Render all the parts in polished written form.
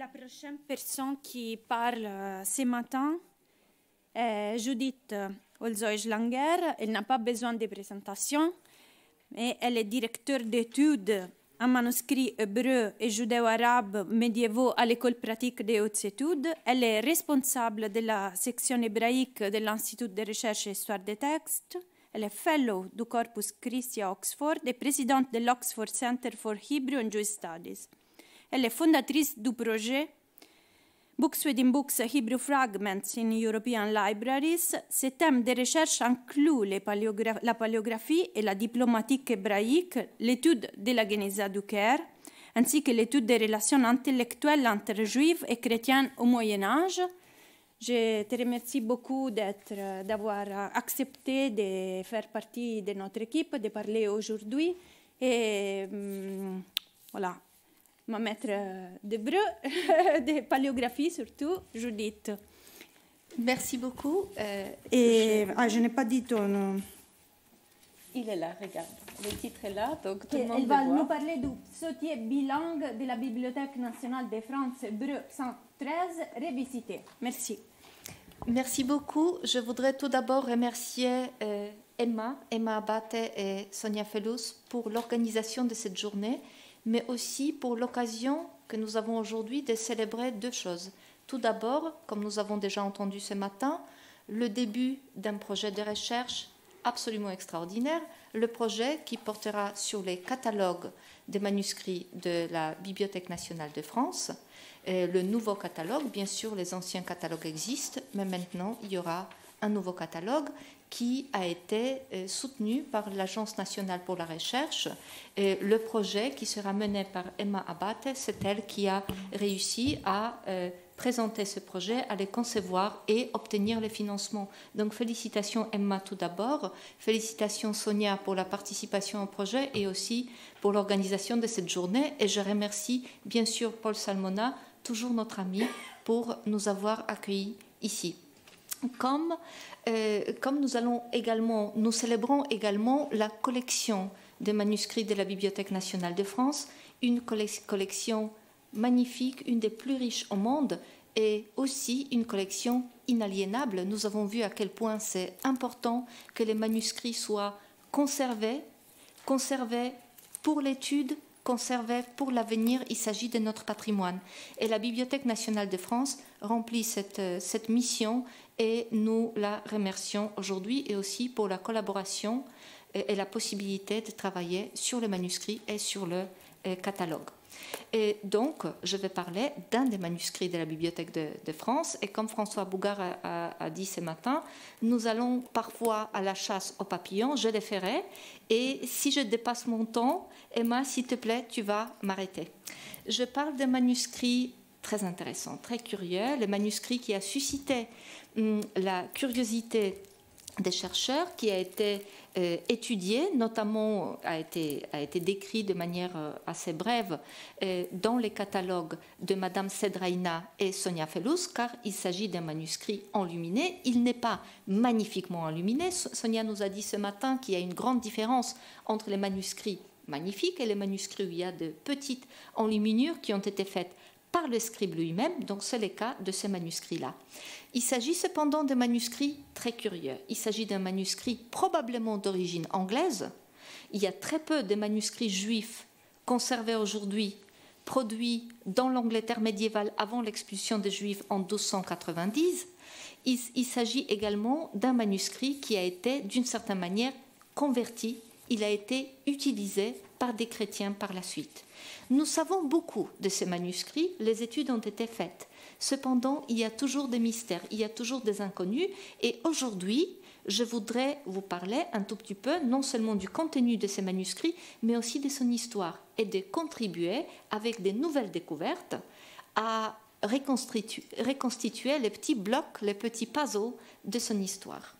La prochaine personne qui parle ce matin est Judith Holzoy-Schlanger. Elle n'a pas besoin de présentation, mais elle est directrice d'études en manuscrits hébreux et judéo-arabes médiévaux à l'école pratique des hautes études. Elle est responsable de la section hébraïque de l'Institut de recherche et histoire des textes. Elle est fellow du Corpus Christi à Oxford et présidente de l'Oxford Center for Hebrew and Jewish Studies. Elle est fondatrice du projet Books Within Books, Hebrew Fragments in European Libraries. Ces thèmes de recherche incluent la paléographie et la diplomatique hébraïque, l'étude de la Génésa du Caire, ainsi que l'étude des relations intellectuelles entre juifs et chrétiens au Moyen-Âge. Je te remercie beaucoup d'avoir accepté de faire partie de notre équipe, de parler aujourd'hui. Et voilà. Ma maître d'hébreu, de paléographie surtout, Judith. Merci beaucoup. Je n'ai pas dit ton nom. Il est là, regarde. Le titre est là, donc tout le monde Elle va le voit. nous parler du psautier bilingue de la Bibliothèque nationale de France, hébreu 113, revisité. Merci. Merci beaucoup. Je voudrais tout d'abord remercier Emma Abate et Sonia Felous pour l'organisation de cette journée, mais aussi pour l'occasion que nous avons aujourd'hui de célébrer deux choses. Tout d'abord, comme nous avons déjà entendu ce matin, le début d'un projet de recherche absolument extraordinaire, le projet qui portera sur les catalogues des manuscrits de la Bibliothèque nationale de France. Le nouveau catalogue, bien sûr, les anciens catalogues existent, mais maintenant, il y aura un nouveau catalogue qui a été soutenu par l'Agence nationale pour la recherche. Et le projet qui sera mené par Emma Abate, c'est elle qui a réussi à présenter ce projet, à le concevoir et obtenir le financement. Donc félicitations Emma tout d'abord, félicitations Sonia pour la participation au projet et aussi pour l'organisation de cette journée. Et je remercie bien sûr Paul Salmona, toujours notre ami, pour nous avoir accueillis ici. Comme nous célébrons également la collection des manuscrits de la Bibliothèque nationale de France, une collection magnifique, une des plus riches au monde, et aussi une collection inaliénable. Nous avons vu à quel point c'est important que les manuscrits soient conservés pour l'étude, conservés pour l'avenir. Il s'agit de notre patrimoine. Et la Bibliothèque nationale de France remplit cette mission et nous la remercions aujourd'hui et aussi pour la collaboration et la possibilité de travailler sur le manuscrit et sur le catalogue. Et donc, je vais parler d'un des manuscrits de la Bibliothèque de France. Et comme François Bougard a dit ce matin, nous allons parfois à la chasse aux papillons, je les ferai. Et si je dépasse mon temps, Emma, s'il te plaît, tu vas m'arrêter. Je parle d'un manuscrit très intéressant, très curieux, le manuscrit qui a suscité la curiosité des chercheurs, qui a été étudié, notamment a été décrit de manière assez brève dans les catalogues de Madame Sedraïna et Sonia Felous, car il s'agit d'un manuscrit enluminé. Il n'est pas magnifiquement enluminé. Sonia nous a dit ce matin qu'il y a une grande différence entre les manuscrits magnifiques et les manuscrits où il y a de petites enluminures qui ont été faites par le scribe lui-même, donc c'est le cas de ces manuscrits-là. Il s'agit cependant de manuscrits très curieux. Il s'agit d'un manuscrit probablement d'origine anglaise. Il y a très peu de manuscrits juifs conservés aujourd'hui, produits dans l'Angleterre médiévale avant l'expulsion des Juifs en 1290. Il s'agit également d'un manuscrit qui a été, d'une certaine manière, converti. Il a été utilisé par des chrétiens par la suite. Nous savons beaucoup de ces manuscrits, les études ont été faites. Cependant, il y a toujours des mystères, il y a toujours des inconnus. Et aujourd'hui, je voudrais vous parler un tout petit peu, non seulement du contenu de ces manuscrits, mais aussi de son histoire et de contribuer, avec des nouvelles découvertes, à reconstituer les petits blocs, les petits puzzles de son histoire.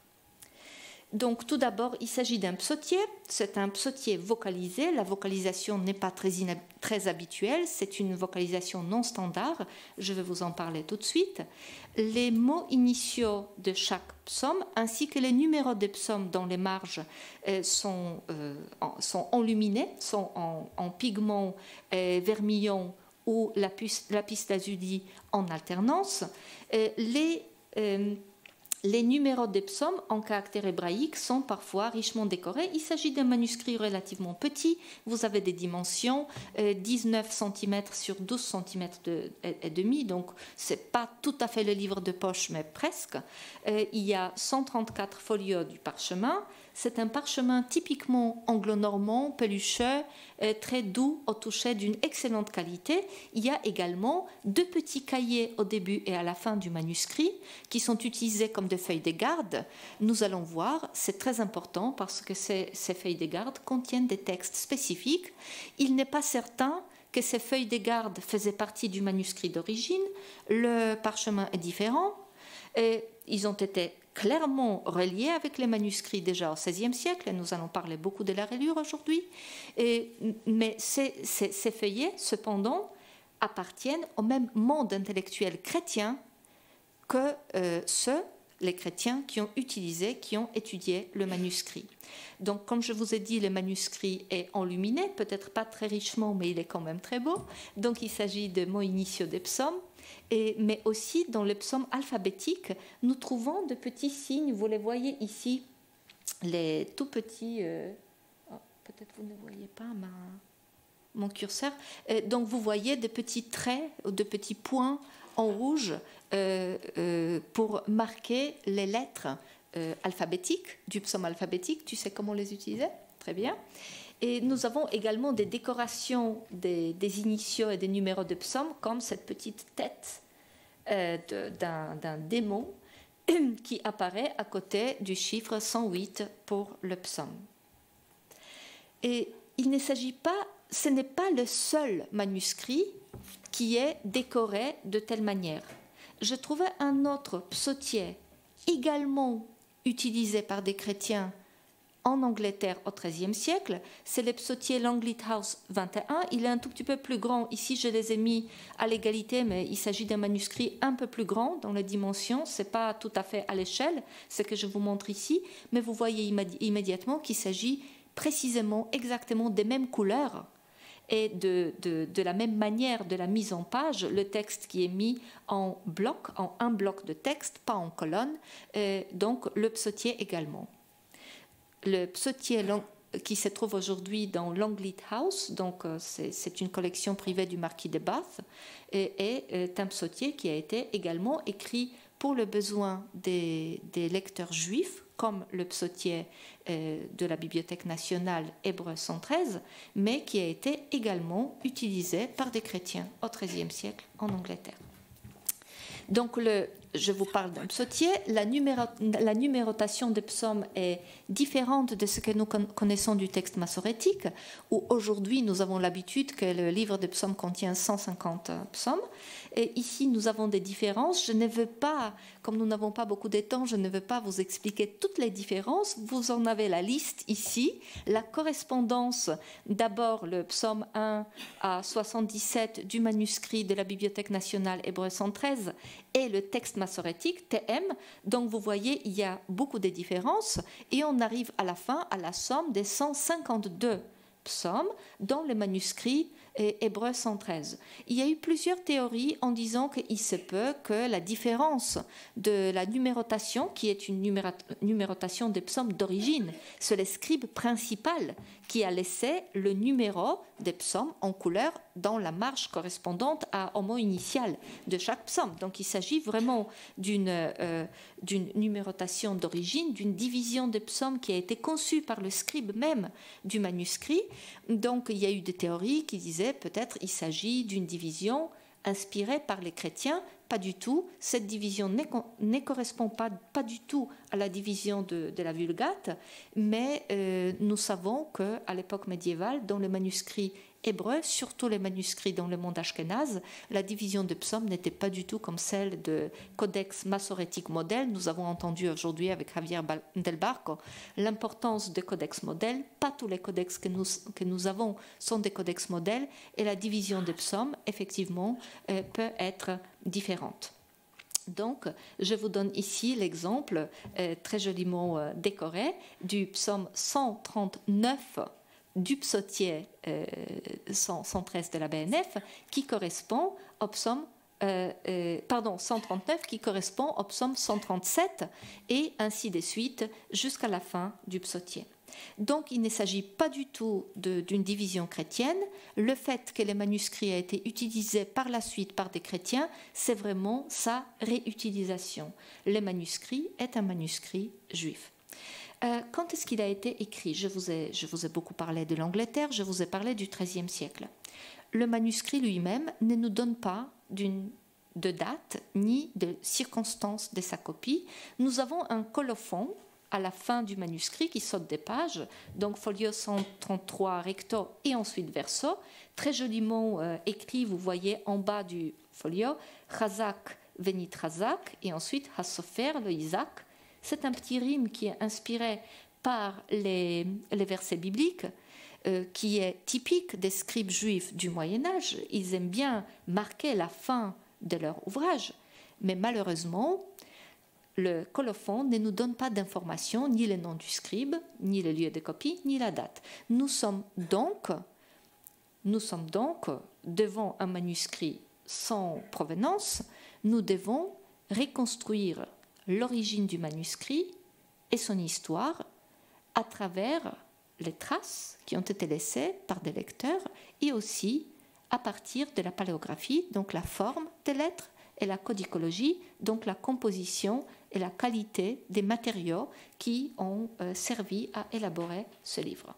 Donc, tout d'abord, il s'agit d'un psautier. C'est un psautier vocalisé. La vocalisation n'est pas très habituelle. C'est une vocalisation non standard. Je vais vous en parler tout de suite. Les mots initiaux de chaque psaume, ainsi que les numéros des psaumes dans les marges, sont enluminés, sont en pigment vermillon ou lapis lazuli en alternance. Les numéros des psaumes en caractère hébraïque sont parfois richement décorés. Il s'agit d'un manuscrit relativement petit. Vous avez des dimensions 19 cm sur 12 cm et demi, donc ce n'est pas tout à fait le livre de poche, mais presque. Il y a 134 folios du parchemin. C'est un parchemin typiquement anglo-normand, pelucheux, très doux, au toucher, d'une excellente qualité. Il y a également 2 petits cahiers au début et à la fin du manuscrit qui sont utilisés comme des feuilles de garde. Nous allons voir, c'est très important parce que ces feuilles de garde contiennent des textes spécifiques. Il n'est pas certain que ces feuilles de garde faisaient partie du manuscrit d'origine. Le parchemin est différent. Ils ont été clairement reliés avec les manuscrits déjà au XVIe siècle, et nous allons parler beaucoup de la reliure aujourd'hui, mais ces feuillets, cependant, appartiennent au même monde intellectuel chrétien que les chrétiens qui ont étudié le manuscrit. Donc, comme je vous ai dit, le manuscrit est enluminé, peut-être pas très richement, mais il est quand même très beau. Donc, il s'agit de mots initiaux des psaumes. Mais aussi dans les psaumes alphabétiques, nous trouvons de petits signes. Vous les voyez ici, les tout petits. Peut-être vous ne voyez pas mon curseur. Donc vous voyez des petits traits ou de petits points en rouge pour marquer les lettres alphabétiques du psaume alphabétique. Tu sais comment les utiliser? Très bien. Et nous avons également des décorations des initiaux et des numéros de psaumes, comme cette petite tête d'un démon qui apparaît à côté du chiffre 108 pour le psaume. Et il ne s'agit pas, ce n'est pas le seul manuscrit qui est décoré de telle manière. Je trouvais un autre psautier également utilisé par des chrétiens en Angleterre au XIIIe siècle, c'est le psautier Longleat House 21. Il est un tout petit peu plus grand. Ici, je les ai mis à l'égalité, mais il s'agit d'un manuscrit un peu plus grand dans les dimensions. Ce n'est pas tout à fait à l'échelle, ce que je vous montre ici, mais vous voyez immédiatement qu'il s'agit précisément, exactement des mêmes couleurs et de la même manière de la mise en page. Le texte qui est mis en bloc, en un bloc de texte, pas en colonne, donc le psautier également. Le psautier qui se trouve aujourd'hui dans Longleat House, donc c'est une collection privée du marquis de Bath, est un psautier qui a été également écrit pour le besoin des lecteurs juifs, comme le psautier de la Bibliothèque nationale Hébreu 113, mais qui a été également utilisé par des chrétiens au XIIIe siècle en Angleterre. Donc, je vous parle d'un psautier. La numérotation des psaumes est différente de ce que nous connaissons du texte massorétique, où aujourd'hui nous avons l'habitude que le livre des psaumes contient 150 psaumes. Et ici, nous avons des différences. Je ne veux pas, comme nous n'avons pas beaucoup de temps, je ne veux pas vous expliquer toutes les différences. Vous en avez la liste ici. La correspondance, d'abord le psaume 1 à 77 du manuscrit de la Bibliothèque nationale Hébreu 113 et le texte massorétique, TM. Donc vous voyez, il y a beaucoup de différences et on arrive à la fin à la somme des 152 psaumes dans le manuscrit Hébreu 113. Il y a eu plusieurs théories en disant qu'il se peut que la différence de la numérotation, qui est une numérotation des psaumes d'origine, c'est le scribe principal qui a laissé le numéro des psaumes en couleur dans la marge correspondante au mot initial de chaque psaume. Donc il s'agit vraiment d'une numérotation d'origine, d'une division des psaumes qui a été conçue par le scribe même du manuscrit. Donc il y a eu des théories qui disaient peut-être il s'agit d'une division inspirée par les chrétiens. Pas du tout. Cette division ne correspond pas du tout à la division de la Vulgate, mais nous savons qu'à l'époque médiévale, dans le manuscrit hébreu, surtout les manuscrits dans le monde ashkénaze, la division de psaumes n'était pas du tout comme celle de codex massorétique modèle. Nous avons entendu aujourd'hui avec Javier Del Barco l'importance des codex modèles. Pas tous les codex que nous avons sont des codex modèles et la division des psaumes, effectivement, peut être différente. Donc, je vous donne ici l'exemple très joliment décoré du psaume 139 du psautier 113 de la BNF qui correspond au psaume 139 qui correspond au psaume 137 et ainsi de suite jusqu'à la fin du psautier. Donc il ne s'agit pas du tout d'une division chrétienne. Le fait que les manuscrits aient été utilisés par la suite par des chrétiens, c'est vraiment sa réutilisation. Le manuscrit est un manuscrit juif. Quand est-ce qu'il a été écrit ? Je vous ai beaucoup parlé de l'Angleterre, je vous ai parlé du XIIIe siècle. Le manuscrit lui-même ne nous donne pas de date ni de circonstances de sa copie. Nous avons un colophon à la fin du manuscrit qui saute des pages, donc folio 133 recto et ensuite verso, très joliment écrit, vous voyez en bas du folio, Chazak venit Chazak, et ensuite Hassofer, le Isaac. C'est un petit rime qui est inspiré par les versets bibliques, qui est typique des scribes juifs du Moyen-Âge. Ils aiment bien marquer la fin de leur ouvrage, mais malheureusement, le colophon ne nous donne pas d'informations, ni le nom du scribe, ni le lieu de copie, ni la date. Nous sommes donc devant un manuscrit sans provenance. Nous devons reconstruire l'origine du manuscrit et son histoire à travers les traces qui ont été laissées par des lecteurs et aussi à partir de la paléographie, donc la forme des lettres, et la codicologie, donc la composition et la qualité des matériaux qui ont servi à élaborer ce livre.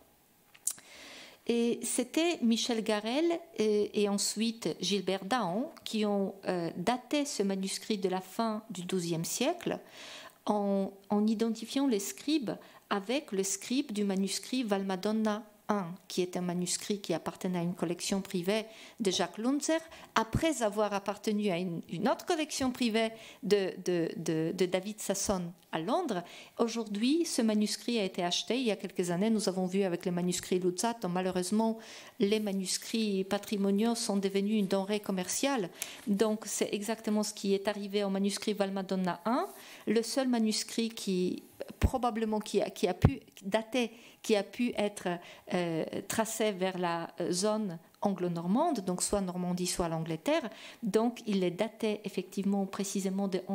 Et c'était Michel Garel et ensuite Gilbert Daon qui ont daté ce manuscrit de la fin du XIIe siècle en identifiant les scribes avec le scribe du manuscrit Valmadonna I, qui est un manuscrit qui appartenait à une collection privée de Jacques Luntzer, après avoir appartenu à une autre collection privée de David Sasson à Londres. Aujourd'hui, ce manuscrit a été acheté il y a quelques années. Nous avons vu avec les manuscrits Luzzatto, malheureusement, les manuscrits patrimoniaux sont devenus une denrée commerciale. Donc, c'est exactement ce qui est arrivé au manuscrit Valmadonna I, le seul manuscrit qui probablement qui a pu dater, qui a pu être tracé vers la zone anglo-normande, donc soit Normandie, soit l'Angleterre. Donc, il est daté effectivement précisément de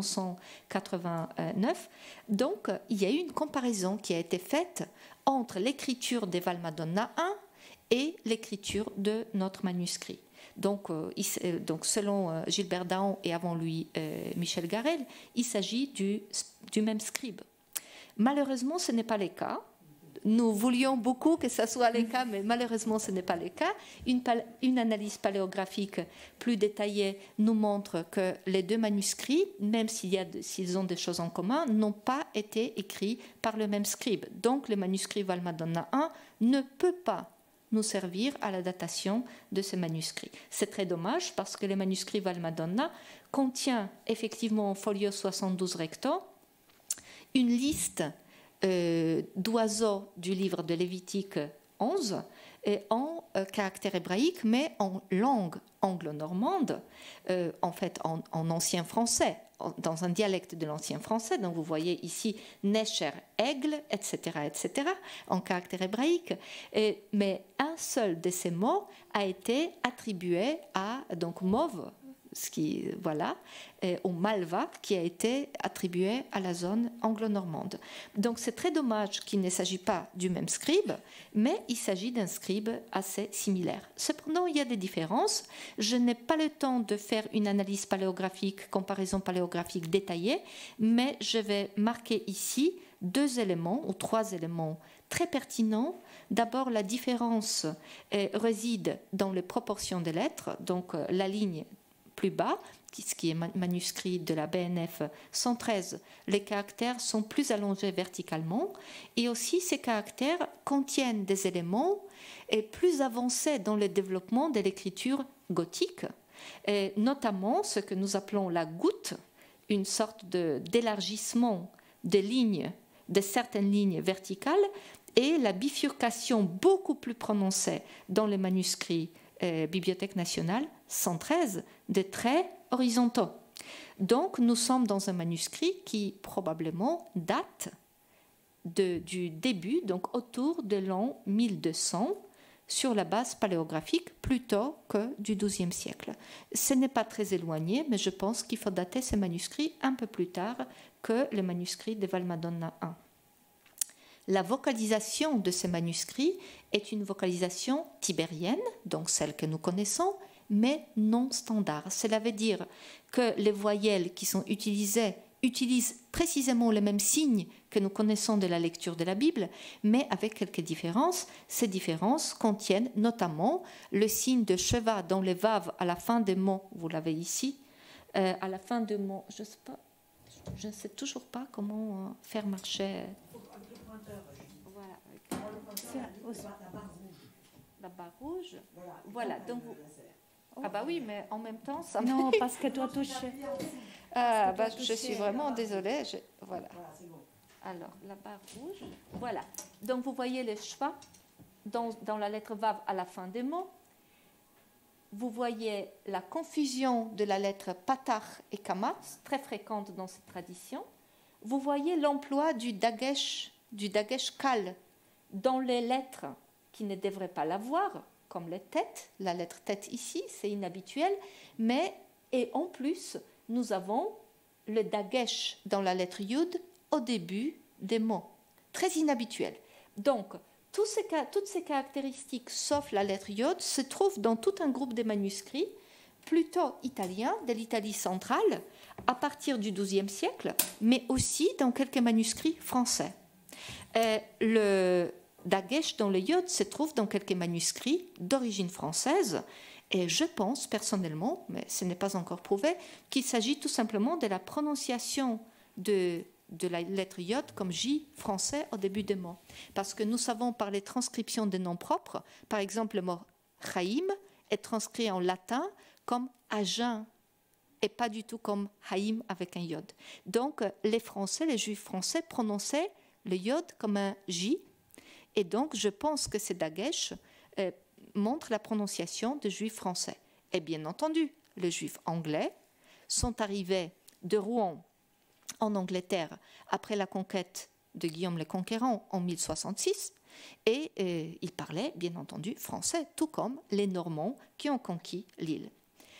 1189. Donc, il y a eu une comparaison qui a été faite entre l'écriture des Valmadonna I et l'écriture de notre manuscrit. Donc selon Gilbert Daon et avant lui Michel Garel, il s'agit du même scribe. Malheureusement, ce n'est pas le cas. Nous voulions beaucoup que ce soit le cas, mais malheureusement, ce n'est pas le cas. Une analyse paléographique plus détaillée nous montre que les deux manuscrits, même s'ils ont des choses en commun, n'ont pas été écrits par le même scribe. Donc, le manuscrit Valmadonna I ne peut pas nous servir à la datation de ce manuscrit. C'est très dommage parce que le manuscrit Valmadonna contient effectivement en folio 72 recto une liste d'oiseaux du livre de Lévitique 11 en caractère hébraïque, mais en langue anglo-normande, en fait en ancien français, dans un dialecte de l'ancien français. Donc vous voyez ici Necher, aigle, etc., en caractère hébraïque. Mais un seul de ces mots a été attribué à donc mauve, au malva, qui a été attribué à la zone anglo-normande. Donc c'est très dommage qu'il ne s'agit pas du même scribe, mais il s'agit d'un scribe assez similaire. Cependant, il y a des différences. Je n'ai pas le temps de faire une analyse paléographique, comparaison paléographique détaillée, mais je vais marquer ici 2 éléments ou 3 éléments très pertinents. D'abord, la différence réside dans les proportions des lettres, donc la ligne plus bas, ce qui est manuscrit de la BNF 113, les caractères sont plus allongés verticalement et aussi ces caractères contiennent des éléments plus avancés dans le développement de l'écriture gothique, et notamment ce que nous appelons la goutte, une sorte d'élargissement des lignes, de certaines lignes verticales, et la bifurcation beaucoup plus prononcée dans les manuscrits Bibliothèque nationale 113 des traits horizontaux. Donc nous sommes dans un manuscrit qui probablement date du début, donc autour de l'an 1200, sur la base paléographique plutôt que du XIIe siècle. Ce n'est pas très éloigné, mais je pense qu'il faut dater ces manuscrits un peu plus tard que les manuscrits de Valmadonna I. La vocalisation de ces manuscrits est une vocalisation tibérienne, donc celle que nous connaissons, mais non standard. Cela veut dire que les voyelles qui sont utilisées utilisent précisément les mêmes signes que nous connaissons de la lecture de la Bible, mais avec quelques différences. Ces différences contiennent notamment le signe de cheval dans les vaves à la fin des mots, vous l'avez ici, à la fin des mots, je ne sais toujours pas comment faire marcher. Voilà. La barre rouge. Voilà. Donc ah bah oui, mais en même temps, ça. Non, parce que toi touches. Je suis vraiment désolée. Voilà. Alors, la barre rouge. Voilà. Donc, vous voyez les schwa dans la lettre vav à la fin des mots. Vous voyez la confusion de la lettre patar et kamat, très fréquente dans cette tradition. Vous voyez l'emploi du dagesh kal dans les lettres qui ne devraient pas l'avoir, comme les têtes. La lettre tête ici, c'est inhabituel. Et en plus, nous avons le dagesh dans la lettre yud au début des mots. Très inhabituel. Donc, toutes ces caractéristiques, sauf la lettre yod, se trouvent dans tout un groupe de manuscrits plutôt italiens, de l'Italie centrale, à partir du XIIe siècle, mais aussi dans quelques manuscrits français. Le dagesh dans le yod se trouve dans quelques manuscrits d'origine française, et je pense personnellement, mais ce n'est pas encore prouvé, qu'il s'agit tout simplement de la prononciation de la lettre yod comme J français au début des mots. Parce que nous savons par les transcriptions des noms propres, par exemple le mot Chaim est transcrit en latin comme Agen et pas du tout comme Haïm avec un yod. Donc les Français, les Juifs français prononçaient le yod comme un J, et donc je pense que ces dagesh montrent la prononciation des Juifs français. Et bien entendu, les Juifs anglais sont arrivés de Rouen en Angleterre après la conquête de Guillaume le Conquérant en 1066, et ils parlaient bien entendu français, tout comme les Normands qui ont conquis l'île.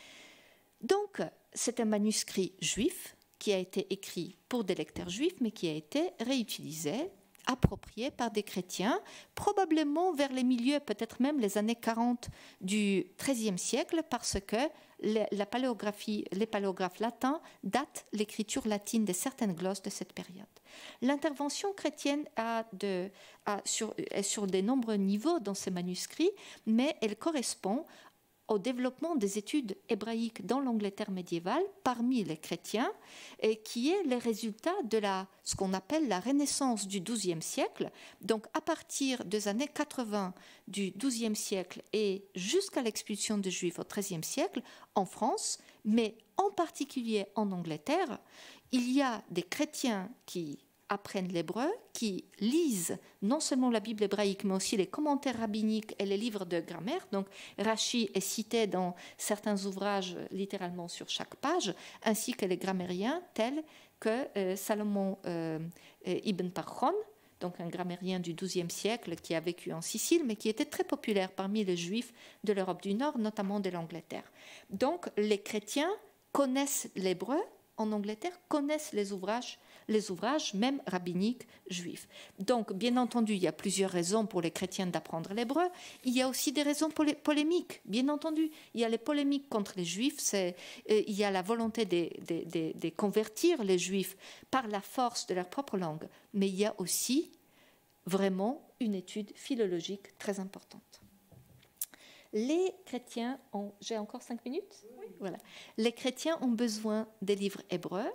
Donc c'est un manuscrit juif qui a été écrit pour des lecteurs juifs, mais qui a été réutilisé, approprié par des chrétiens, probablement vers les milieux, peut-être même les années 40 du XIIIe siècle, parce que les paléographes latins datent l'écriture latine de certaines glosses de cette période. L'intervention chrétienne est sur de nombreux niveaux dans ces manuscrits, mais elle correspond au développement des études hébraïques dans l'Angleterre médiévale parmi les chrétiens, et qui est le résultat de ce qu'on appelle la Renaissance du XIIe siècle. Donc à partir des années 80 du XIIe siècle et jusqu'à l'expulsion des Juifs au XIIIe siècle, en France, mais en particulier en Angleterre, il y a des chrétiens qui apprennent l'hébreu, qui lisent non seulement la Bible hébraïque, mais aussi les commentaires rabbiniques et les livres de grammaire. Donc Rashi est cité dans certains ouvrages littéralement sur chaque page, ainsi que les grammairiens tels que Salomon ibn Parchon, donc un grammairien du XIIe siècle qui a vécu en Sicile, mais qui était très populaire parmi les Juifs de l'Europe du Nord, notamment de l'Angleterre. Donc les chrétiens connaissent l'hébreu en Angleterre, connaissent les ouvrages même rabbiniques juifs. Donc, bien entendu, il y a plusieurs raisons pour les chrétiens d'apprendre l'hébreu. Il y a aussi des raisons polémiques, bien entendu. Il y a les polémiques contre les juifs, il y a la volonté de convertir les juifs par la force de leur propre langue. Mais il y a aussi vraiment une étude philologique très importante. Les chrétiens ont... J'ai encore 5 minutes ? Oui. Voilà. Les chrétiens ont besoin des livres hébreux.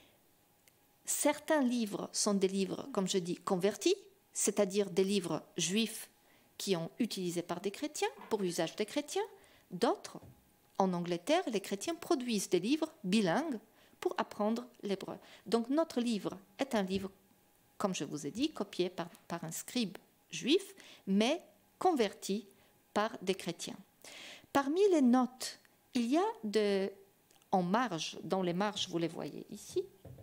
Certains livres sont des livres, comme je dis, convertis, c'est-à-dire des livres juifs qui ont utilisés par des chrétiens, pour usage des chrétiens. D'autres, en Angleterre, les chrétiens produisent des livres bilingues pour apprendre l'hébreu. Donc notre livre est un livre, comme je vous ai dit, copié par un scribe juif, mais converti par des chrétiens. Parmi les notes, il y a en marge, dans les marges, vous les voyez ici,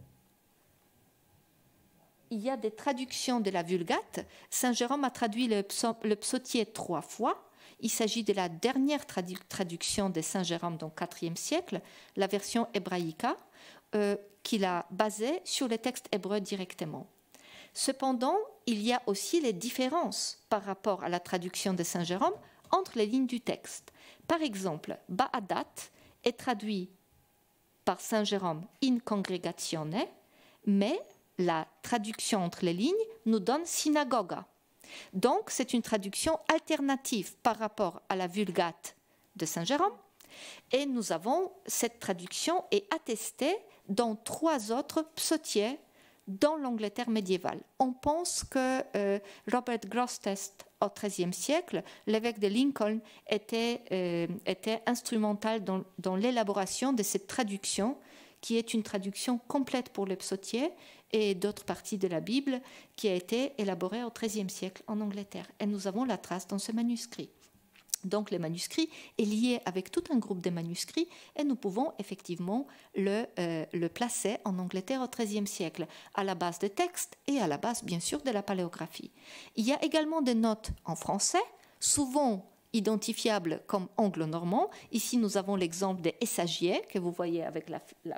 il y a des traductions de la Vulgate. Saint Jérôme a traduit le psautier 3 fois. Il s'agit de la dernière traduction de Saint Jérôme, donc IVe siècle, la version Hebraïca, qu'il a basée sur les textes hébreux directement. Cependant, il y a aussi les différences par rapport à la traduction de Saint Jérôme entre les lignes du texte. Par exemple, Ba'adat est traduit par Saint Jérôme in congregatione, mais la traduction entre les lignes nous donne synagoga. Donc, c'est une traduction alternative par rapport à la Vulgate de Saint Jérôme. Et nous avons, cette traduction est attestée dans 3 autres psautiers dans l'Angleterre médiévale. On pense que Robert Grosseteste, au XIIIe siècle, l'évêque de Lincoln était instrumental dans l'élaboration de cette traduction, qui est une traduction complète pour les psautiers et d'autres parties de la Bible, qui a été élaborée au XIIIe siècle en Angleterre. Et nous avons la trace dans ce manuscrit. Donc le manuscrit est lié avec tout un groupe de manuscrits et nous pouvons effectivement le placer en Angleterre au XIIIe siècle, à la base des textes et à la base bien sûr de la paléographie. Il y a également des notes en français, souvent identifiables comme anglo-normand. Ici nous avons l'exemple des Essagiers que vous voyez avec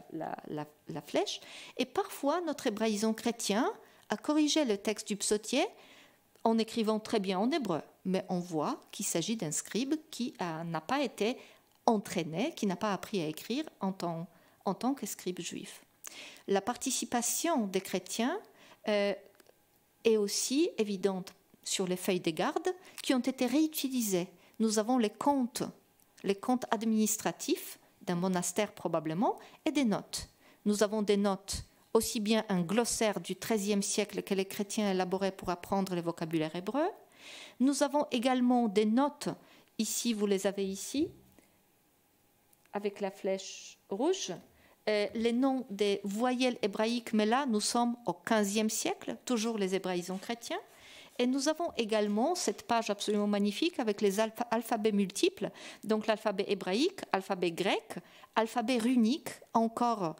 la flèche. Et parfois notre hébraïsant chrétien a corrigé le texte du psautier en écrivant très bien en hébreu, mais on voit qu'il s'agit d'un scribe qui n'a pas été entraîné, qui n'a pas appris à écrire en tant que scribe juif. La participation des chrétiens est aussi évidente sur les feuilles de garde qui ont été réutilisées. Nous avons les comptes administratifs d'un monastère probablement et des notes. Nous avons des notes, aussi bien un glossaire du XIIIe siècle que les chrétiens élaboraient pour apprendre le vocabulaire hébreu. Nous avons également des notes, ici vous les avez ici, avec la flèche rouge, les noms des voyelles hébraïques, mais là nous sommes au XVe siècle, toujours les hébraïsants chrétiens. Et nous avons également cette page absolument magnifique avec les alphabets multiples, donc l'alphabet hébraïque, alphabet grec, alphabet runique, encore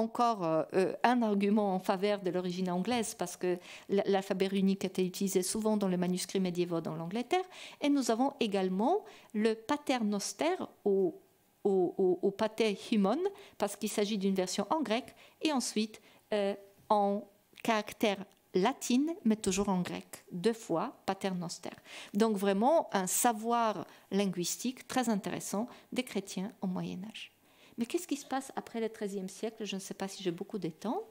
un argument en faveur de l'origine anglaise, parce que l'alphabet runique était utilisé souvent dans les manuscrits médiévaux dans l'Angleterre. Et nous avons également le paternoster ou pater hymon, parce qu'il s'agit d'une version en grec, et ensuite en caractère latine, mais toujours en grec, 2 fois paternoster. Donc vraiment un savoir linguistique très intéressant des chrétiens au Moyen-Âge. Mais qu'est-ce qui se passe après le XIIIe siècle? Je ne sais pas si j'ai beaucoup de temps.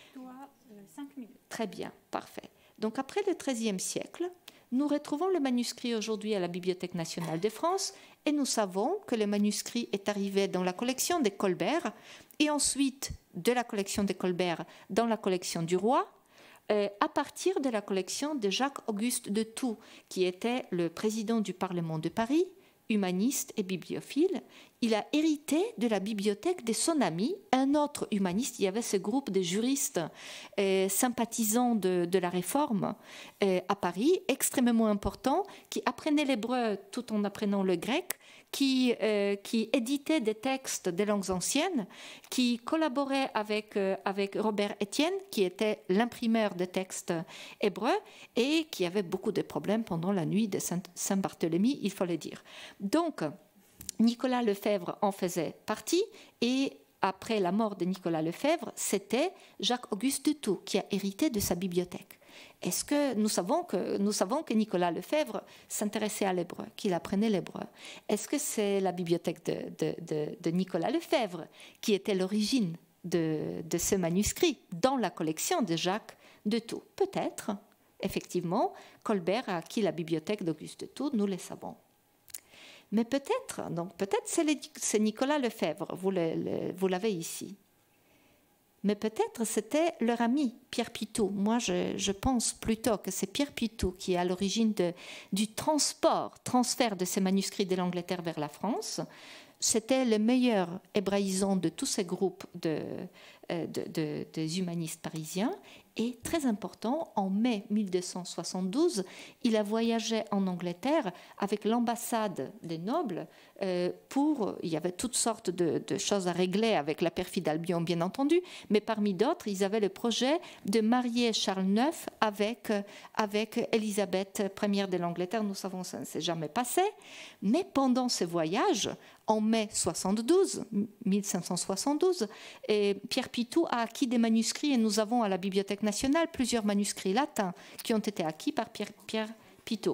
5 minutes. Très bien, parfait. Donc après le XIIIe siècle, nous retrouvons le manuscrit aujourd'hui à la Bibliothèque nationale de France et nous savons que le manuscrit est arrivé dans la collection des Colbert et ensuite de la collection des Colbert dans la collection du roi, à partir de la collection de Jacques-Auguste de Thou, qui était le président du Parlement de Paris, humaniste et bibliophile. Il a hérité de la bibliothèque de son ami, un autre humaniste. Il y avait ce groupe de juristes sympathisants de la Réforme à Paris, extrêmement important, qui apprenaient l'hébreu tout en apprenant le grec, qui éditait des textes des langues anciennes, qui collaborait avec Robert Estienne, qui était l'imprimeur de textes hébreux, et qui avait beaucoup de problèmes pendant la nuit de Saint-Barthélemy, il faut le dire. Donc, Nicolas Lefebvre en faisait partie, et après la mort de Nicolas Lefebvre, c'était Jacques-Auguste de Thou qui a hérité de sa bibliothèque. Est-ce que nous savons que Nicolas Lefebvre s'intéressait à l'hébreu, qu'il apprenait l'hébreu? Est-ce que c'est la bibliothèque de Nicolas Lefebvre qui était l'origine de ce manuscrit dans la collection de Jacques de Thou? Peut-être, effectivement, Colbert a acquis la bibliothèque d'Auguste de Thou, nous le savons. Mais peut-être c'est Nicolas Lefebvre, vous l'avez ici. Mais peut-être c'était leur ami Pierre Pitou. Moi, je pense plutôt que c'est Pierre Pitou qui est à l'origine du transfert de ces manuscrits de l'Angleterre vers la France. C'était le meilleur hébraïsant de tous ces groupes des humanistes parisiens. Et très important, en mai 1272, il a voyagé en Angleterre avec l'ambassade des nobles il y avait toutes sortes de choses à régler avec la perfide Albion, bien entendu, mais parmi d'autres, ils avaient le projet de marier Charles IX avec Élisabeth Ier de l'Angleterre. Nous savons que ça ne s'est jamais passé, mais pendant ce voyage, en mai 1572, Pierre Pitou a acquis des manuscrits et nous avons à la Bibliothèque nationale plusieurs manuscrits latins qui ont été acquis par Pierre Pitou.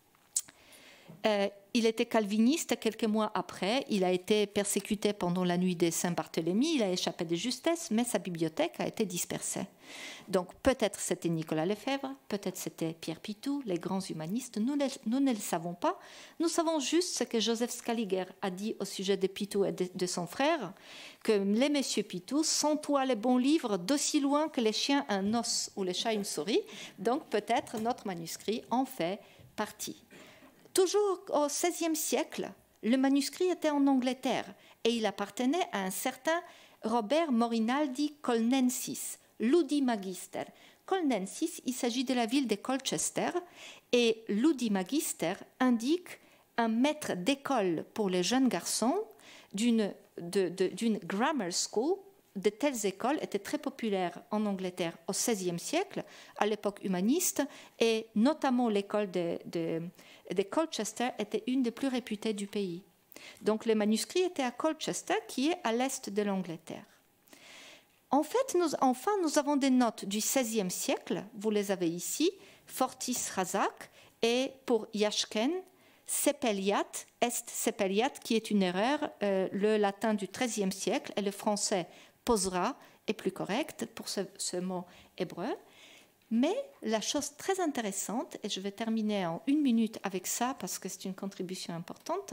Il était calviniste quelques mois après. Il a été persécuté pendant la nuit des Saint-Barthélemy. Il a échappé de justesse, mais sa bibliothèque a été dispersée. Donc peut-être c'était Nicolas Lefebvre, peut-être c'était Pierre Pitou, les grands humanistes. Nous ne le savons pas. Nous savons juste ce que Joseph Scaliger a dit au sujet de Pitou et de son frère, que les messieurs Pitou s'entoient les bons livres d'aussi loin que les chiens un os ou les chats une souris. Donc peut-être notre manuscrit en fait partie. Toujours au XVIe siècle, le manuscrit était en Angleterre et il appartenait à un certain Robert Morinaldi Colnensis, Ludi Magister. Colnensis, il s'agit de la ville de Colchester et Ludi Magister indique un maître d'école pour les jeunes garçons d'une grammar school. De telles écoles étaient très populaires en Angleterre au XVIe siècle, à l'époque humaniste, et notamment l'école de Colchester était une des plus réputées du pays. Donc les manuscrits étaient à Colchester, qui est à l'est de l'Angleterre. En fait, nous avons des notes du XVIe siècle, vous les avez ici, Fortis Razak, et pour Yashken, Sepeliat, est Sepeliat, qui est une erreur, le latin du XIIIe siècle, et le français posera est plus correct pour ce mot hébreu. Mais la chose très intéressante, et je vais terminer en 1 minute avec ça parce que c'est une contribution importante,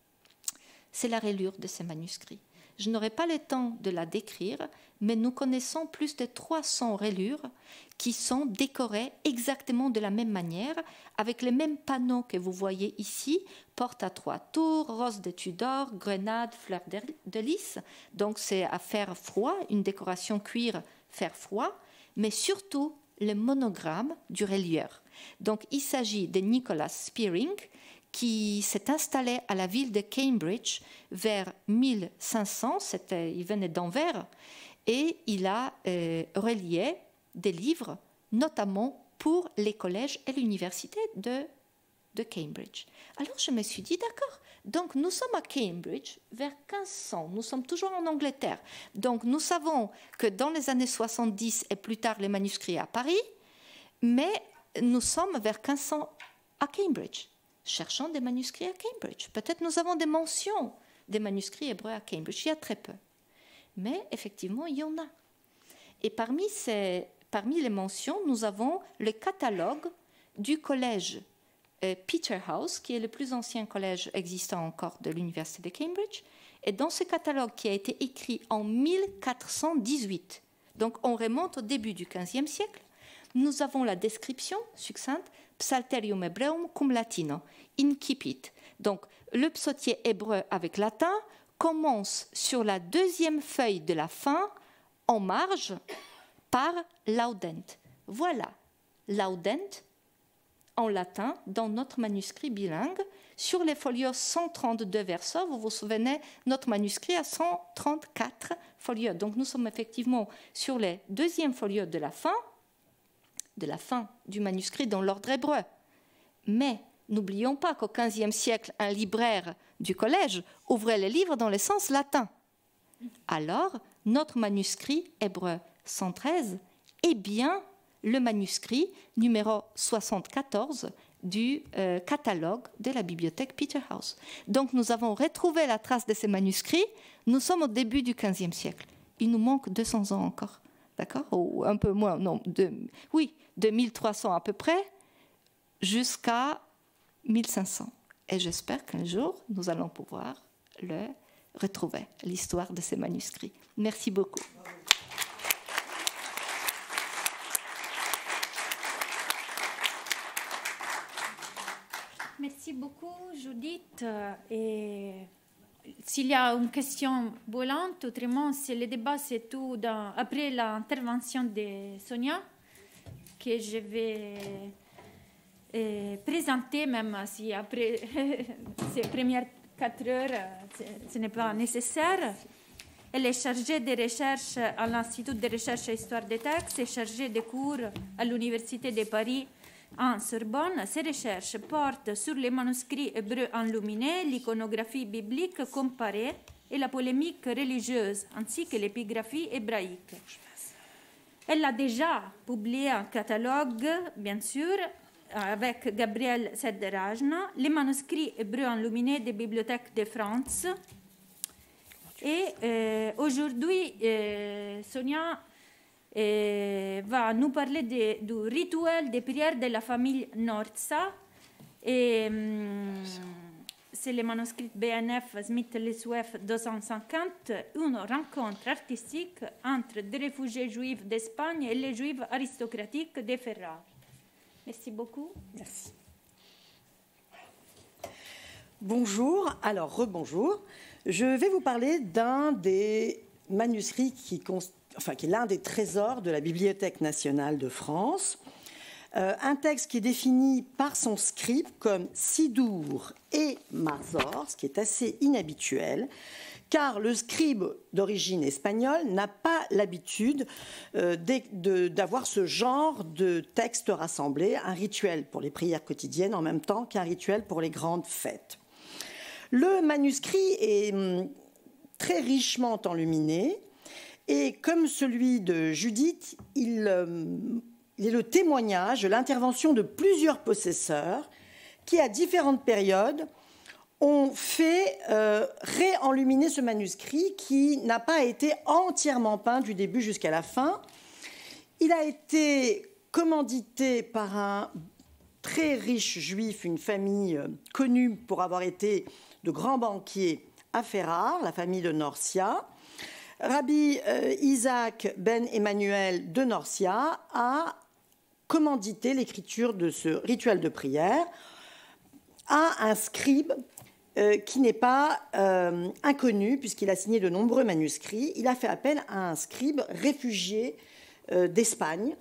c'est la reliure de ces manuscrits. Je n'aurai pas le temps de la décrire, mais nous connaissons plus de 300 reliures qui sont décorées exactement de la même manière, avec les mêmes panneaux que vous voyez ici, porte à 3 tours, rose de Tudor, grenade, fleur de lys. Donc c'est à fer froid, une décoration cuir fer froid, mais surtout le monogramme du relieur. Donc il s'agit de Nicholas Spearing, qui s'est installé à la ville de Cambridge vers 1500, il venait d'Anvers, et il a relié des livres, notamment pour les collèges et l'université de Cambridge. Alors je me suis dit, d'accord, donc nous sommes à Cambridge vers 1500, nous sommes toujours en Angleterre. Donc nous savons que dans les années 70 et plus tard les manuscrits à Paris, mais nous sommes vers 1500 à Cambridge. Cherchons des manuscrits à Cambridge. Peut-être nous avons des mentions des manuscrits hébreux à Cambridge. Il y a très peu. Mais effectivement, il y en a. Et parmi les mentions, nous avons le catalogue du collège Peterhouse, qui est le plus ancien collège existant encore de l'université de Cambridge. Et dans ce catalogue qui a été écrit en 1418, donc on remonte au début du XVe siècle, nous avons la description succincte Psalterium Hebreum cum latino, incipit. Donc, le psautier hébreu avec latin commence sur la 2e feuille de la fin, en marge, par laudent. Voilà, laudent en latin dans notre manuscrit bilingue. Sur les folios 132 versos, vous vous souvenez, notre manuscrit a 134 folios. Donc, nous sommes effectivement sur les 2e folios de la fin du manuscrit dans l'ordre hébreu. Mais n'oublions pas qu'au XVe siècle, un libraire du collège ouvrait les livres dans le sens latin. Alors, notre manuscrit hébreu 113 est bien le manuscrit numéro 74 du catalogue de la bibliothèque Peterhouse. Donc, nous avons retrouvé la trace de ces manuscrits. Nous sommes au début du XVe siècle. Il nous manque 200 ans encore. D'accord? Ou un peu moins, non, de 1300 à peu près, jusqu'à 1500. Et j'espère qu'un jour, nous allons pouvoir le retrouver, l'histoire de ces manuscrits. Merci beaucoup. Merci beaucoup, Judith. Et s'il y a une question volante, autrement, le débat, c'est tout après l'intervention de Sonia, que je vais présenter, même si après ces premières 4 heures, ce n'est pas nécessaire. Elle est chargée de recherche à l'Institut de recherche et histoire des textes et chargée de cours à l'Université de Paris en Sorbonne. Ses recherches portent sur les manuscrits hébreux enluminés, l'iconographie biblique comparée et la polémique religieuse, ainsi que l'épigraphie hébraïque. Elle a déjà publié un catalogue, bien sûr, avec Gabriel Sederajna, les manuscrits hébreux enluminés des bibliothèques de France. Et aujourd'hui, Sonia va nous parler du rituel des prières de la famille Norza. Et c'est le manuscrit BNF Smith-Lesouef 250, une rencontre artistique entre des réfugiés juifs d'Espagne et les juifs aristocratiques de Ferrare. Merci beaucoup. Merci. Bonjour, alors rebonjour. Je vais vous parler d'un des manuscrits qui est l'un des trésors de la Bibliothèque nationale de France. Un texte qui est défini par son scribe comme Sidour et Marzor, ce qui est assez inhabituel, car le scribe d'origine espagnole n'a pas l'habitude d'avoir ce genre de texte rassemblé, un rituel pour les prières quotidiennes en même temps qu'un rituel pour les grandes fêtes. Le manuscrit est très richement enluminé et comme celui de Judith, il est le témoignage de l'intervention de plusieurs possesseurs qui, à différentes périodes, ont fait réenluminer ce manuscrit qui n'a pas été entièrement peint du début jusqu'à la fin. Il a été commandité par un très riche juif, une famille connue pour avoir été de grands banquiers à Ferrare, la famille de Norcia. Rabbi Isaac ben Emmanuel de Norcia a commandité l'écriture de ce rituel de prière à un scribe qui n'est pas inconnu puisqu'il a signé de nombreux manuscrits. Il a fait appel à un scribe réfugié d'Espagne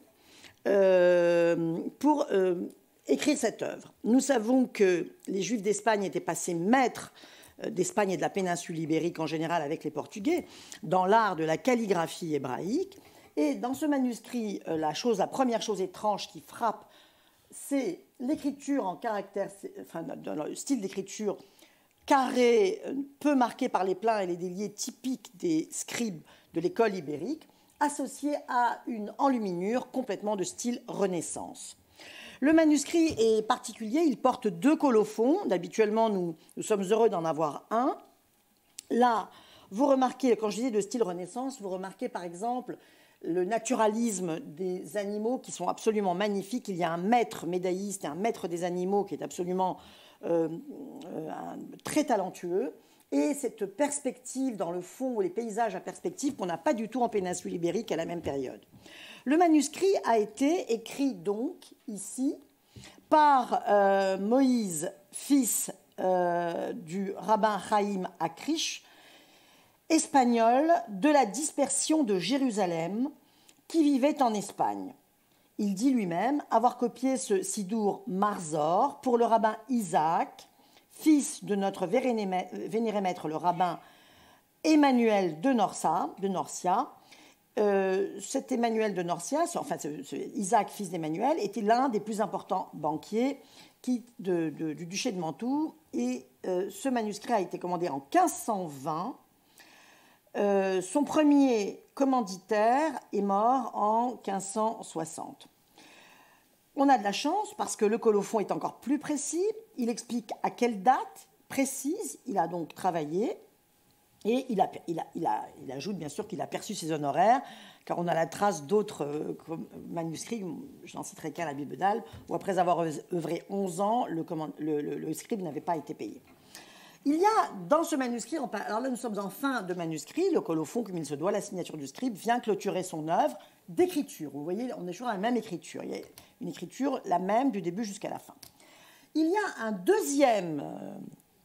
pour écrire cette œuvre. Nous savons que les Juifs d'Espagne étaient passés maîtres d'Espagne et de la péninsule ibérique en général avec les Portugais dans l'art de la calligraphie hébraïque. Et dans ce manuscrit, la première chose étrange qui frappe, c'est l'écriture en caractère, dans le style d'écriture carré, peu marqué par les pleins et les déliés typiques des scribes de l'école ibérique, associé à une enluminure complètement de style Renaissance. Le manuscrit est particulier, il porte 2 colophons. Habituellement, nous sommes heureux d'en avoir un. Là, vous remarquez, quand je disais de style Renaissance, vous remarquez par exemple le naturalisme des animaux qui sont absolument magnifiques. Il y a un maître médailliste et un maître des animaux qui est absolument très talentueux. Et cette perspective dans le fond, ou les paysages à perspective qu'on n'a pas du tout en péninsule ibérique à la même période. Le manuscrit a été écrit donc ici par Moïse, fils du rabbin Chaim Akrish, espagnol de la dispersion de Jérusalem, qui vivait en Espagne. Il dit lui-même avoir copié ce Sidour Marzor pour le rabbin Isaac, fils de notre vénéré maître, le rabbin Emmanuel de Norcia. Cet Emmanuel de Norcia, enfin ce Isaac, fils d'Emmanuel, était l'un des plus importants banquiers du duché de Mantoue. Et ce manuscrit a été commandé en 1520. Son premier commanditaire est mort en 1560. On a de la chance parce que le colophon est encore plus précis. Il explique à quelle date précise il a donc travaillé. Et il ajoute bien sûr qu'il a perçu ses honoraires, car on a la trace d'autres manuscrits, je n'en citerai qu'un, la Bible d'Albe, où après avoir œuvré 11 ans, le scribe n'avait pas été payé. Il y a dans ce manuscrit, alors là nous sommes en fin de manuscrit, le colophon, comme il se doit, la signature du scribe, vient clôturer son œuvre d'écriture. Vous voyez, on est toujours à la même écriture. Il y a une écriture la même du début jusqu'à la fin. Il y a un deuxième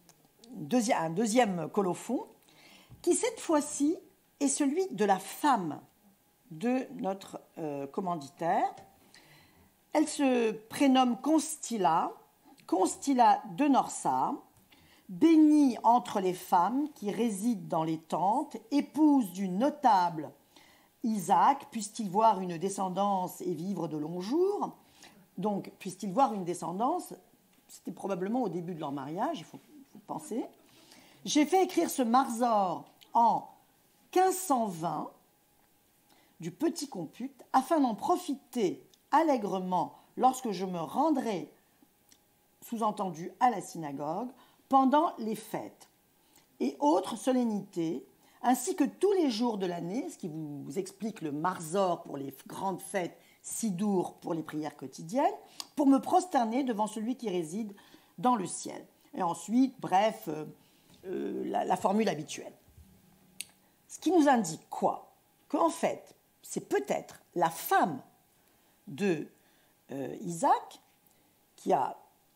un deuxième colophon, qui cette fois-ci est celui de la femme de notre commanditaire. Elle se prénomme Constilla, Constilla de Norsa, bénie entre les femmes qui résident dans les tentes, épouse du notable Isaac, puisse-t-il voir une descendance et vivre de longs jours. Donc, puisse-t-il voir une descendance, c'était probablement au début de leur mariage, il faut penser. J'ai fait écrire ce Marzor en 1520 du petit compute, afin d'en profiter allègrement lorsque je me rendrai, sous-entendu, à la synagogue, pendant les fêtes et autres solennités, ainsi que tous les jours de l'année, ce qui vous explique le Marzor pour les grandes fêtes, Sidour pour les prières quotidiennes, pour me prosterner devant celui qui réside dans le ciel. Et ensuite, bref, la formule habituelle. Ce qui nous indique quoi? Qu'en fait, c'est peut-être la femme de Isaac qui a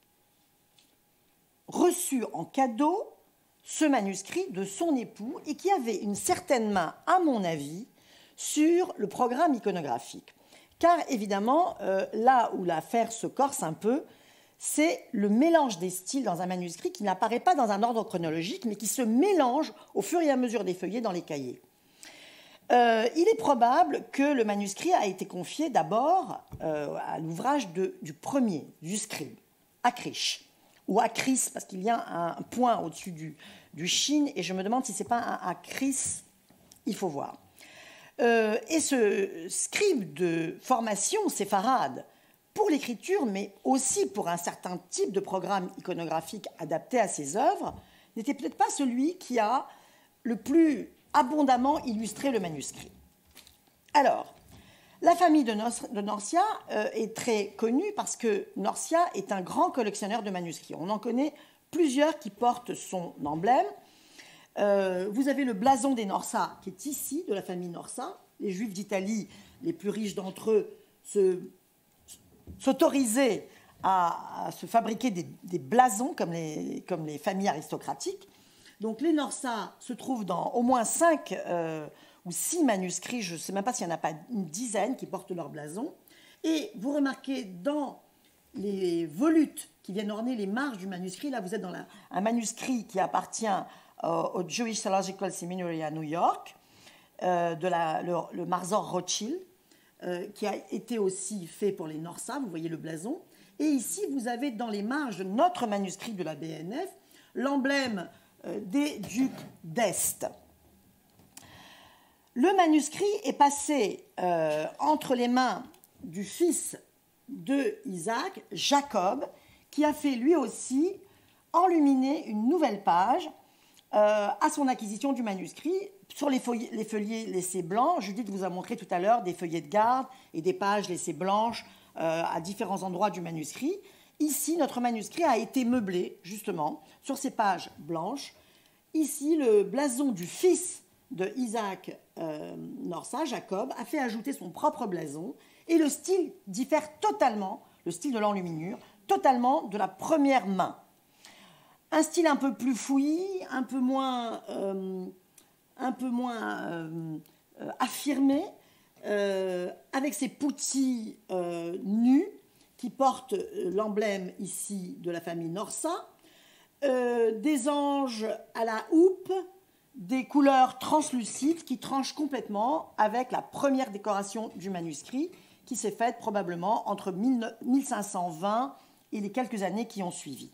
reçu en cadeau ce manuscrit de son époux et qui avait une certaine main, à mon avis, sur le programme iconographique. Car évidemment, là où l'affaire se corse un peu, c'est le mélange des styles dans un manuscrit qui n'apparaît pas dans un ordre chronologique, mais qui se mélange au fur et à mesure des feuillets dans les cahiers. Il est probable que le manuscrit a été confié d'abord à l'ouvrage du premier, du scribe, Acriche, ou Acris, parce qu'il y a un point au-dessus du shin, et je me demande si ce n'est pas un Acris, il faut voir. Et ce scribe de formation séfarade, pour l'écriture, mais aussi pour un certain type de programme iconographique adapté à ses œuvres, n'était peut-être pas celui qui a le plus abondamment illustré le manuscrit. Alors, la famille de Norcia est très connue parce que Norcia est un grand collectionneur de manuscrits. On en connaît plusieurs qui portent son emblème. Vous avez le blason des Norsa qui est ici, de la famille Norsa. Les Juifs d'Italie, les plus riches d'entre eux, s'autorisaient à se fabriquer des blasons comme les familles aristocratiques. Donc les Norsa se trouvent dans au moins 5 ou 6 manuscrits, je ne sais même pas s'il n'y en a pas une dizaine qui portent leur blason. Et vous remarquez dans les volutes qui viennent orner les marges du manuscrit, là vous êtes dans un manuscrit qui appartient au Jewish Theological Seminary à New York, le Marzor Rothschild, qui a été aussi fait pour les Norsa, vous voyez le blason. Et ici, vous avez dans les marges de notre manuscrit de la BNF l'emblème des ducs d'Est. Le manuscrit est passé entre les mains du fils de Isaac, Jacob, qui a fait lui aussi enluminer une nouvelle page à son acquisition du manuscrit. Sur les feuillets laissés blancs, Judith vous a montré tout à l'heure des feuillets de garde et des pages laissées blanches à différents endroits du manuscrit. Ici, notre manuscrit a été meublé, justement, sur ces pages blanches. Ici, le blason du fils de Isaac Norsa, Jacob, a fait ajouter son propre blason et le style diffère totalement, le style de l'enluminure, totalement de la première main. Un style un peu plus fouillis, un peu moins affirmé, avec ces poutilles nus qui portent l'emblème ici de la famille Norsa, des anges à la houppe, des couleurs translucides qui tranchent complètement avec la première décoration du manuscrit qui s'est faite probablement entre 1520 et les quelques années qui ont suivi.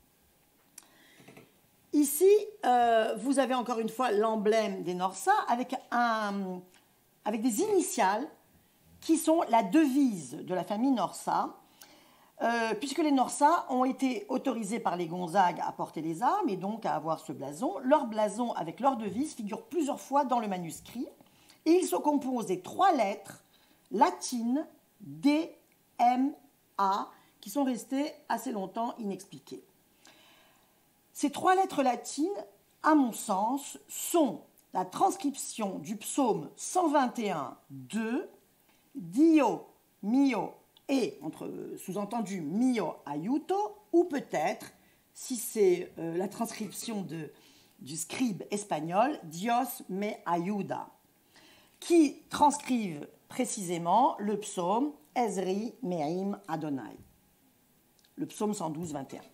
Ici, vous avez encore une fois l'emblème des Norsa avec des initiales qui sont la devise de la famille Norsa, puisque les Norsa ont été autorisés par les Gonzague à porter les armes et donc à avoir ce blason. Leur blason avec leur devise figure plusieurs fois dans le manuscrit et il se compose des 3 lettres latines D, M, A qui sont restées assez longtemps inexpliquées. Ces 3 lettres latines, à mon sens, sont la transcription du psaume 121, 2, Dio, mio et, sous-entendu, mio aiuto, ou peut-être si c'est la transcription du scribe espagnol Dios me ayuda, qui transcrivent précisément le psaume Ezri Me'im Adonai, le psaume 112,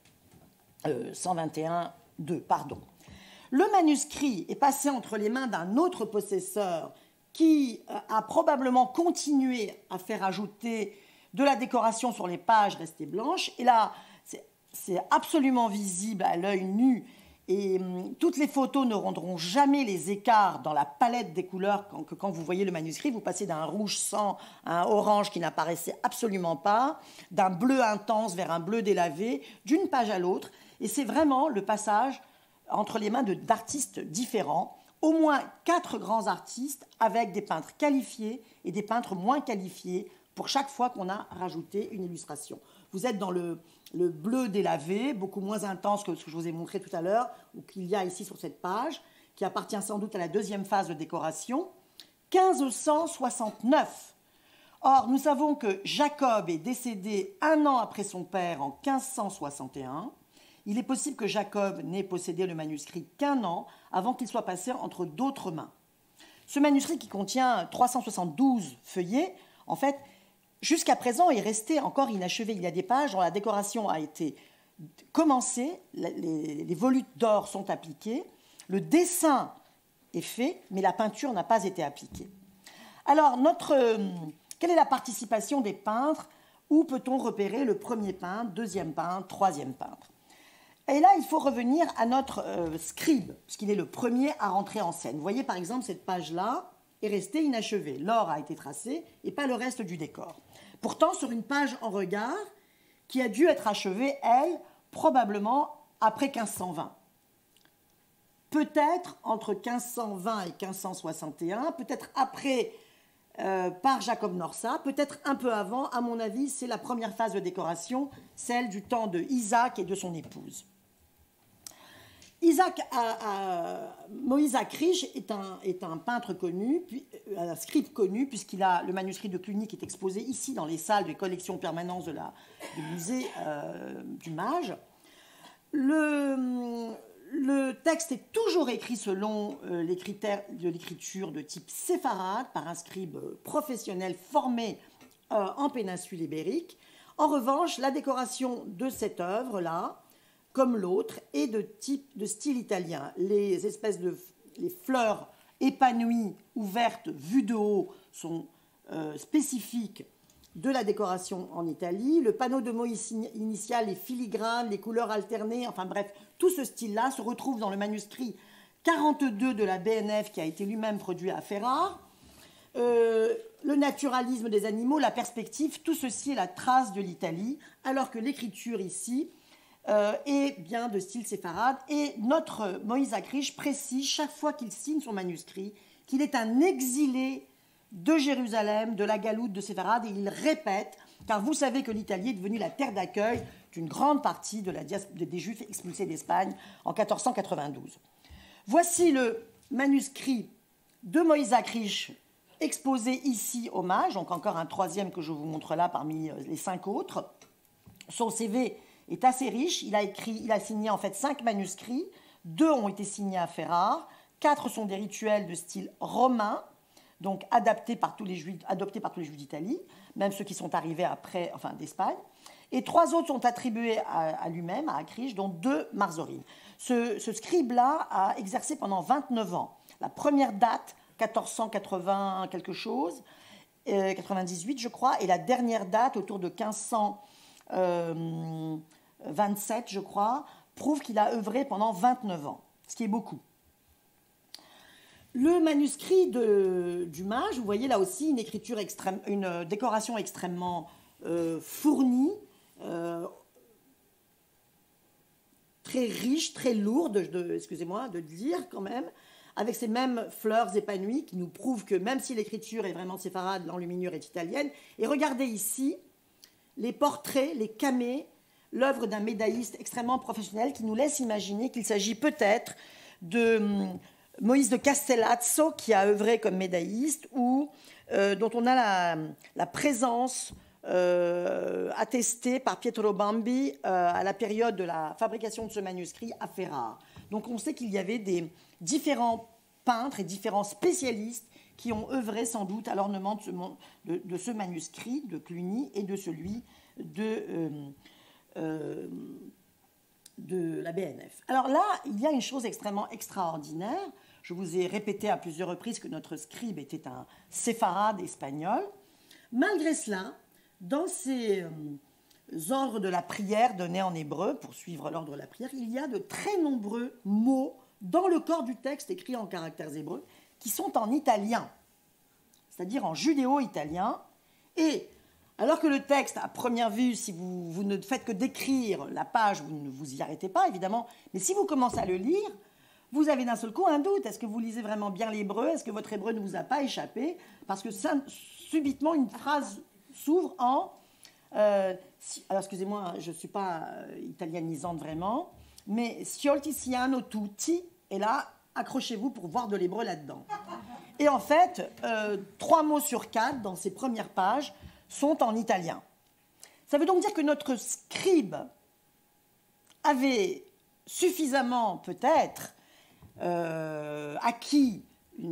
121, 2, pardon. Le manuscrit est passé entre les mains d'un autre possesseur qui a probablement continué à faire ajouter de la décoration sur les pages restées blanches. Et là, c'est absolument visible à l'œil nu. Et toutes les photos ne rendront jamais les écarts dans la palette des couleurs quand vous voyez le manuscrit. Vous passez d'un rouge sang à un orange qui n'apparaissait absolument pas, d'un bleu intense vers un bleu délavé, d'une page à l'autre. Et c'est vraiment le passage entre les mains d'artistes différents, au moins 4 grands artistes avec des peintres qualifiés et des peintres moins qualifiés pour chaque fois qu'on a rajouté une illustration. Vous êtes dans le bleu délavé, beaucoup moins intense que ce que je vous ai montré tout à l'heure, ou qu'il y a ici sur cette page, qui appartient sans doute à la deuxième phase de décoration, 1569. Or, nous savons que Jacob est décédé 1 an après son père en 1561. Il est possible que Jacob n'ait possédé le manuscrit qu'1 an avant qu'il soit passé entre d'autres mains. Ce manuscrit qui contient 372 feuillets, en fait, jusqu'à présent, est resté encore inachevé. Il y a des pages dont la décoration a été commencée, les volutes d'or sont appliqués, le dessin est fait, mais la peinture n'a pas été appliquée. Alors, quelle est la participation des peintres? Où peut-on repérer le premier peintre, deuxième peintre, troisième peintre? Et là, il faut revenir à notre scribe, puisqu'il est le premier à rentrer en scène. Vous voyez, par exemple, cette page-là est restée inachevée. L'or a été tracé et pas le reste du décor. Pourtant, sur une page en regard, qui a dû être achevée, elle, probablement après 1520. Peut-être entre 1520 et 1561, peut-être après par Jacob Norsa, peut-être un peu avant. À mon avis, c'est la première phase de décoration, celle du temps de Isaac et de son épouse. Moïse Akrish est un peintre connu, un scribe connu, puisqu'il a le manuscrit de Cluny qui est exposé ici dans les salles des collections permanentes du musée du Mage. Le texte est toujours écrit selon les critères de l'écriture de type séfarade par un scribe professionnel formé en péninsule ibérique. En revanche, la décoration de cette œuvre-là, comme l'autre, est de style italien. Les fleurs épanouies, ouvertes, vues de haut, sont spécifiques de la décoration en Italie. Le panneau de Moïse initial, les filigranes, les couleurs alternées, enfin bref, tout ce style-là se retrouve dans le manuscrit 42 de la BNF qui a été lui-même produit à Ferrare. Le naturalisme des animaux, la perspective, tout ceci est la trace de l'Italie, alors que l'écriture ici est bien de style séfarade. Et notre Moïse Akrish précise chaque fois qu'il signe son manuscrit qu'il est un exilé de Jérusalem, de la Galoute, de Séfarade, et il répète, car vous savez que l'Italie est devenue la terre d'accueil d'une grande partie des Juifs expulsés d'Espagne en 1492. Voici le manuscrit de Moïse Akrish exposé ici au Mage, donc encore un troisième que je vous montre là parmi les 5 autres. Son CV est assez riche, il a signé en fait 5 manuscrits, 2 ont été signés à Ferrare, 4 sont des rituels de style romain, donc adoptés par tous les Juifs d'Italie, même ceux qui sont arrivés après, enfin d'Espagne, et 3 autres sont attribués à lui-même, à Akrish, dont 2 Marzorine. Ce scribe-là a exercé pendant 29 ans. La première date, 1480 quelque chose, 98 je crois, et la dernière date, autour de 1527 je crois, prouve qu'il a œuvré pendant 29 ans, ce qui est beaucoup. Le manuscrit du Mage, vous voyez là aussi une décoration extrêmement fournie, très riche, très lourde, excusez-moi de le dire quand même, avec ces mêmes fleurs épanouies qui nous prouvent que même si l'écriture est vraiment séfarade, l'enluminure est italienne. Et regardez ici les portraits, les camées, l'œuvre d'un médailliste extrêmement professionnel qui nous laisse imaginer qu'il s'agit peut-être de Moïse de Castellazzo qui a œuvré comme médailliste ou dont on a la présence attesté par Pietro Bambi à la période de la fabrication de ce manuscrit à Ferrare. Donc on sait qu'il y avait des différents peintres et différents spécialistes qui ont œuvré sans doute à l'ornement de ce manuscrit de Cluny et de celui de la BNF. Alors là, il y a une chose extrêmement extraordinaire. Je vous ai répété à plusieurs reprises que notre scribe était un séfarade espagnol. Malgré cela, dans ces ordres de la prière donnés en hébreu, pour suivre l'ordre de la prière, il y a de très nombreux mots dans le corps du texte écrit en caractères hébreux qui sont en italien, c'est-à-dire en judéo-italien. Et alors que le texte, à première vue, si vous ne faites que décrire la page, vous ne vous y arrêtez pas, évidemment, mais si vous commencez à le lire, vous avez d'un seul coup un doute. Est-ce que vous lisez vraiment bien l'hébreu? Est-ce que votre hébreu ne vous a pas échappé? Parce que subitement, une phrase s'ouvre en... alors, excusez-moi, je ne suis pas italianisante vraiment, mais «Sciolti siano tutti», et là, accrochez-vous pour voir de l'hébreu là-dedans. Et en fait, 3 mots sur 4 dans ces premières pages sont en italien. Ça veut donc dire que notre scribe avait suffisamment, peut-être, acquis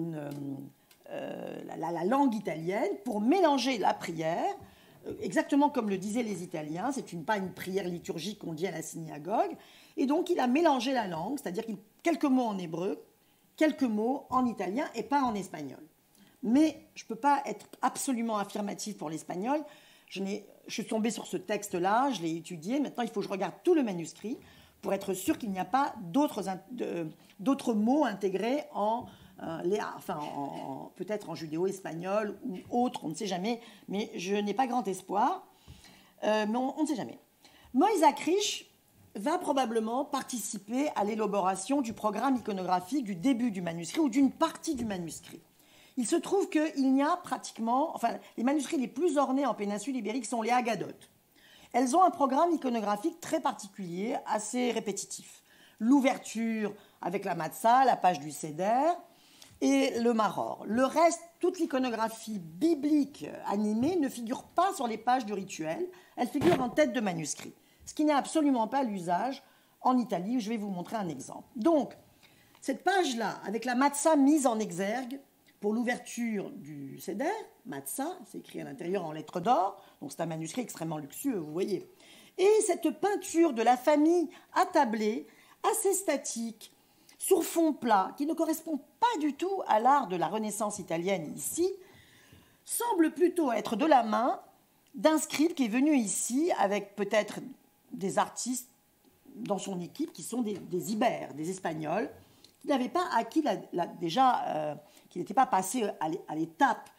la langue italienne pour mélanger la prière, exactement comme le disaient les Italiens. C'est pas une prière liturgique qu'on dit à la synagogue. Et donc, il a mélangé la langue, c'est-à-dire quelques mots en hébreu, quelques mots en italien et pas en espagnol. Mais je ne peux pas être absolument affirmative pour l'espagnol. Je suis tombée sur ce texte-là, je l'ai étudié. Maintenant, il faut que je regarde tout le manuscrit pour être sûr qu'il n'y a pas d'autres mots intégrés peut-être en judéo-espagnol ou autre, on ne sait jamais. Mais je n'ai pas grand espoir. Mais on ne sait jamais. Moïse Akrish va probablement participer à l'élaboration du programme iconographique du début du manuscrit ou d'une partie du manuscrit. Il se trouve qu'il n'y a pratiquement... Enfin, les manuscrits les plus ornés en péninsule ibérique sont les Agadotes. Elles ont un programme iconographique très particulier, assez répétitif. L'ouverture avec la matzah, la page du Seder et le Maror. Le reste, toute l'iconographie biblique animée ne figure pas sur les pages du rituel. Elle figure en tête de manuscrit, ce qui n'est absolument pas l'usage en Italie. Je vais vous montrer un exemple. Donc, cette page-là, avec la matzah mise en exergue pour l'ouverture du Seder, matzah, c'est écrit à l'intérieur en lettres d'or, donc c'est un manuscrit extrêmement luxueux, vous voyez. Et cette peinture de la famille attablée, assez statique, sur fond plat, qui ne correspond pas du tout à l'art de la Renaissance italienne ici, semble plutôt être de la main d'un scribe qui est venu ici avec peut-être des artistes dans son équipe qui sont des Ibères, des Espagnols, qui n'avaient pas acquis qui n'étaient pas passés à l'étape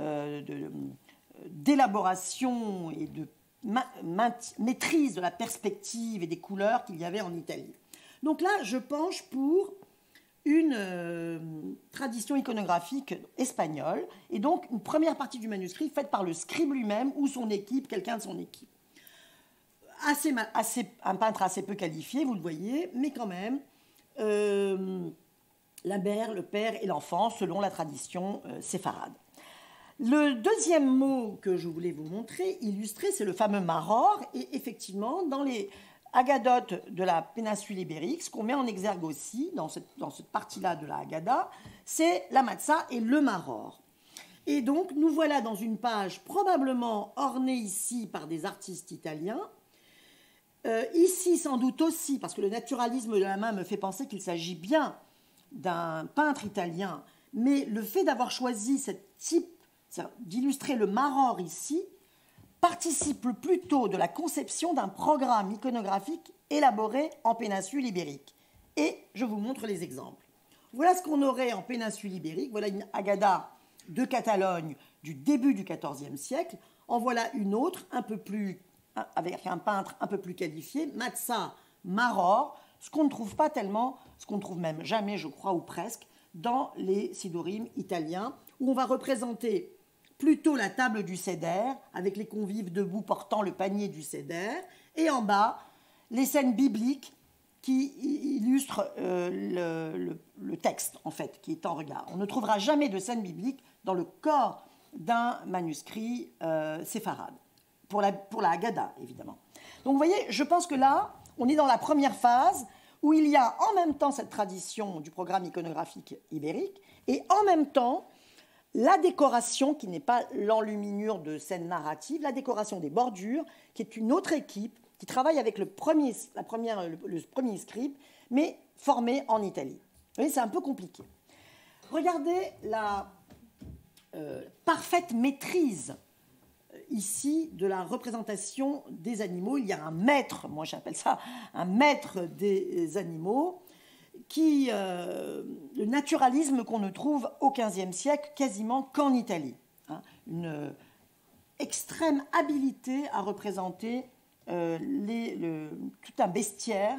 d'élaboration et de maîtrise de la perspective et des couleurs qu'il y avait en Italie. Donc là, je penche pour une tradition iconographique espagnole et donc une première partie du manuscrit faite par le scribe lui-même ou son équipe, quelqu'un de son équipe. Un peintre assez peu qualifié, vous le voyez, mais quand même la mère, le père et l'enfant selon la tradition séfarade. Le deuxième mot que je voulais vous montrer, illustrer, c'est le fameux maror. Et effectivement, dans les Agadotes de la péninsule ibérique, ce qu'on met en exergue aussi dans cette partie-là de la Haggadah, c'est la matzah et le maror. Et donc, nous voilà dans une page probablement ornée ici par des artistes italiens. Ici, sans doute aussi, parce que le naturalisme de la main me fait penser qu'il s'agit bien d'un peintre italien, mais le fait d'avoir choisi ce type, d'illustrer le maror ici, participe plutôt de la conception d'un programme iconographique élaboré en péninsule ibérique. Et je vous montre les exemples. Voilà ce qu'on aurait en péninsule ibérique. Voilà une Haggadah de Catalogne du début du XIVe siècle. En voilà une autre, avec un peintre un peu plus qualifié, Matzah Maror, ce qu'on ne trouve pas tellement, ce qu'on ne trouve même jamais, je crois, ou presque, dans les Sidorim italiens, où on va représenter plutôt la table du Seder, avec les convives debout portant le panier du Seder, et en bas, les scènes bibliques qui illustrent le texte, en fait, qui est en regard. On ne trouvera jamais de scène biblique dans le corps d'un manuscrit séfarade. pour la Haggadah, évidemment. Donc vous voyez, je pense que là, on est dans la première phase où il y a en même temps cette tradition du programme iconographique ibérique et en même temps la décoration, qui n'est pas l'enluminure de scènes narratives, la décoration des bordures, qui est une autre équipe qui travaille avec le premier scribe, mais formé en Italie. Vous voyez, c'est un peu compliqué. Regardez la parfaite maîtrise ici de la représentation des animaux. Il y a un maître, moi j'appelle ça un maître des animaux, le naturalisme qu'on ne trouve au XVe siècle quasiment qu'en Italie. Hein, une extrême habileté à représenter tout un bestiaire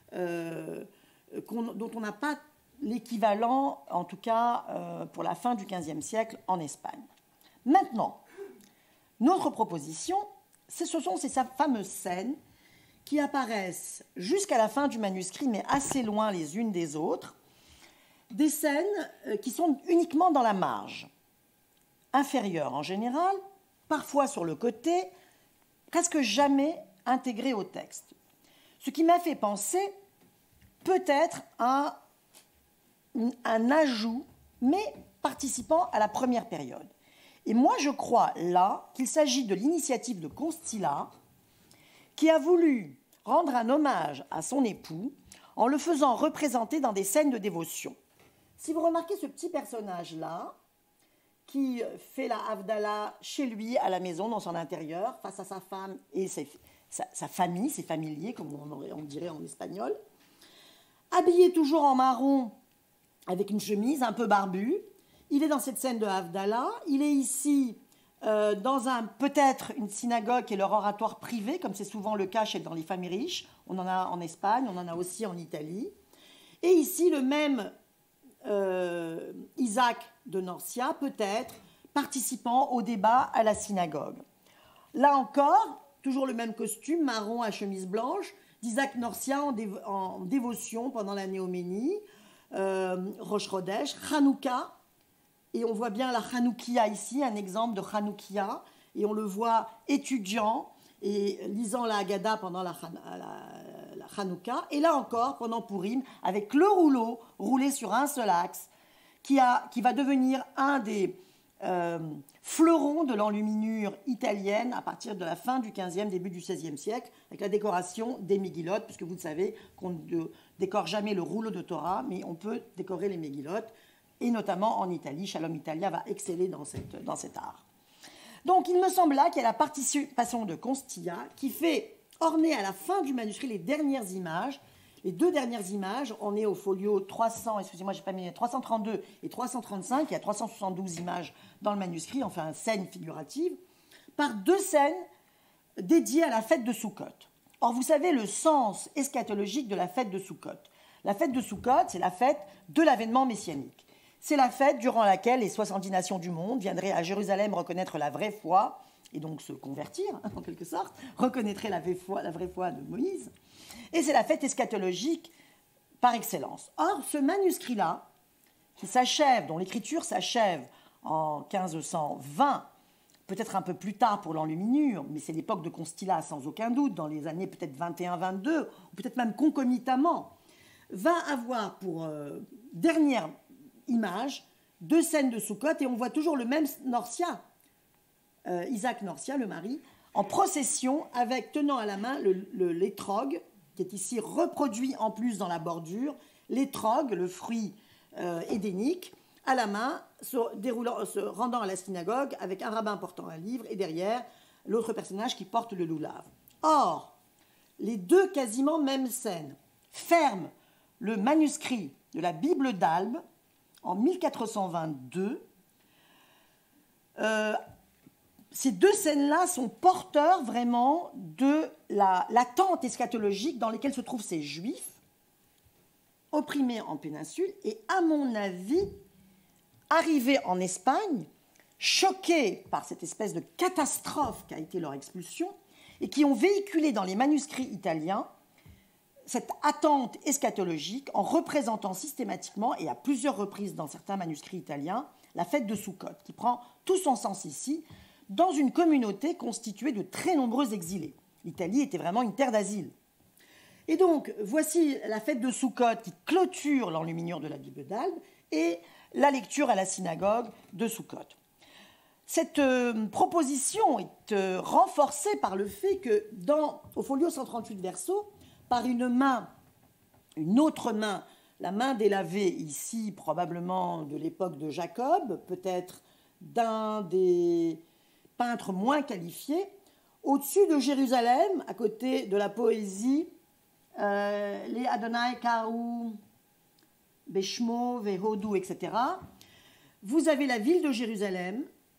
dont on n'a pas l'équivalent, en tout cas pour la fin du XVe siècle en Espagne. Maintenant, notre proposition, ce sont ces fameuses scènes qui apparaissent jusqu'à la fin du manuscrit, mais assez loin les unes des autres, des scènes qui sont uniquement dans la marge, inférieure en général, parfois sur le côté, presque jamais intégrées au texte. Ce qui m'a fait penser peut-être à un ajout, mais participant à la première période. Et moi, je crois là qu'il s'agit de l'initiative de Constilla, qui a voulu rendre un hommage à son époux en le faisant représenter dans des scènes de dévotion. Si vous remarquez ce petit personnage-là, qui fait la Havdalah chez lui, à la maison, dans son intérieur, face à sa femme et sa famille, ses familiers, comme on dirait en espagnol, habillé toujours en marron, avec une chemise un peu barbue. Il est dans cette scène de Havdalah. Il est ici dans peut-être une synagogue qui est leur oratoire privé, comme c'est souvent le cas dans les familles riches. On en a en Espagne, on en a aussi en Italie. Et ici, le même Isaac de Norcia, peut-être participant au débat à la synagogue. Là encore, toujours le même costume, marron à chemise blanche, d'Isaac Norcia en dévotion pendant la Néoménie, Rosh Chodesh, Hanouka. Et on voit bien la Hanoukia ici, un exemple de Hanoukia. Et on le voit étudiant et lisant la Haggadah pendant la Hanouka. Et là encore, pendant Purim, avec le rouleau roulé sur un seul axe, qui va devenir un des fleurons de l'enluminure italienne à partir de la fin du XVe, début du XVIe siècle, avec la décoration des Megillot, puisque vous le savez qu'on ne décore jamais le rouleau de Torah, mais on peut décorer les Megillot. Et notamment en Italie, Shalom Italia va exceller dans cet art. Donc il me semble là qu'il y a la participation de Constilla qui fait orner à la fin du manuscrit les dernières images. Les deux dernières images, on est au folio 332 et 335, il y a 372 images dans le manuscrit, enfin scènes figuratives, par deux scènes dédiées à la fête de Sukkot. Or vous savez le sens eschatologique de la fête de Sukkot. La fête de Sukkot, c'est la fête de l'avènement messianique. C'est la fête durant laquelle les 70 nations du monde viendraient à Jérusalem reconnaître la vraie foi, et donc se convertir, en quelque sorte, reconnaîtraient la vraie foi de Moïse. Et c'est la fête eschatologique par excellence. Or, ce manuscrit-là, qui s'achève, dont l'écriture s'achève en 1520, peut-être un peu plus tard pour l'enluminure, mais c'est l'époque de Constilla sans aucun doute, dans les années peut-être 21-22, ou peut-être même concomitamment, va avoir pour dernière image deux scènes de Sukkot, et on voit toujours le même Norcia, Isaac Norcia, le mari, en procession, avec tenant à la main l'étrog, qui est ici reproduit en plus dans la bordure, l'étrog, le fruit édénique, à la main, se rendant à la synagogue avec un rabbin portant un livre, et derrière, l'autre personnage qui porte le loulav. Or, les deux quasiment mêmes scènes ferment le manuscrit de la Bible d'Albe en 1422. Ces deux scènes-là sont porteurs vraiment de l'attente eschatologique dans laquelle se trouvent ces Juifs opprimés en péninsule et, à mon avis, arrivés en Espagne, choqués par cette espèce de catastrophe qu'a été leur expulsion et qui ont véhiculé dans les manuscrits italiens cette attente eschatologique en représentant systématiquement et à plusieurs reprises dans certains manuscrits italiens la fête de Sukkot, qui prend tout son sens ici, dans une communauté constituée de très nombreux exilés. L'Italie était vraiment une terre d'asile. Et donc, voici la fête de Soukhot qui clôture l'enluminure de la Bible d'Albe et la lecture à la synagogue de Soukhot. Cette proposition est renforcée par le fait que au folio 138 verso, par une autre main, la main délavée ici, probablement de l'époque de Jacob, peut-être d'un des peintres moins qualifiés, au-dessus de Jérusalem, à côté de la poésie, les Adonai Kaou, Beshmo, Vehodou, etc. Vous avez la ville de Jérusalem,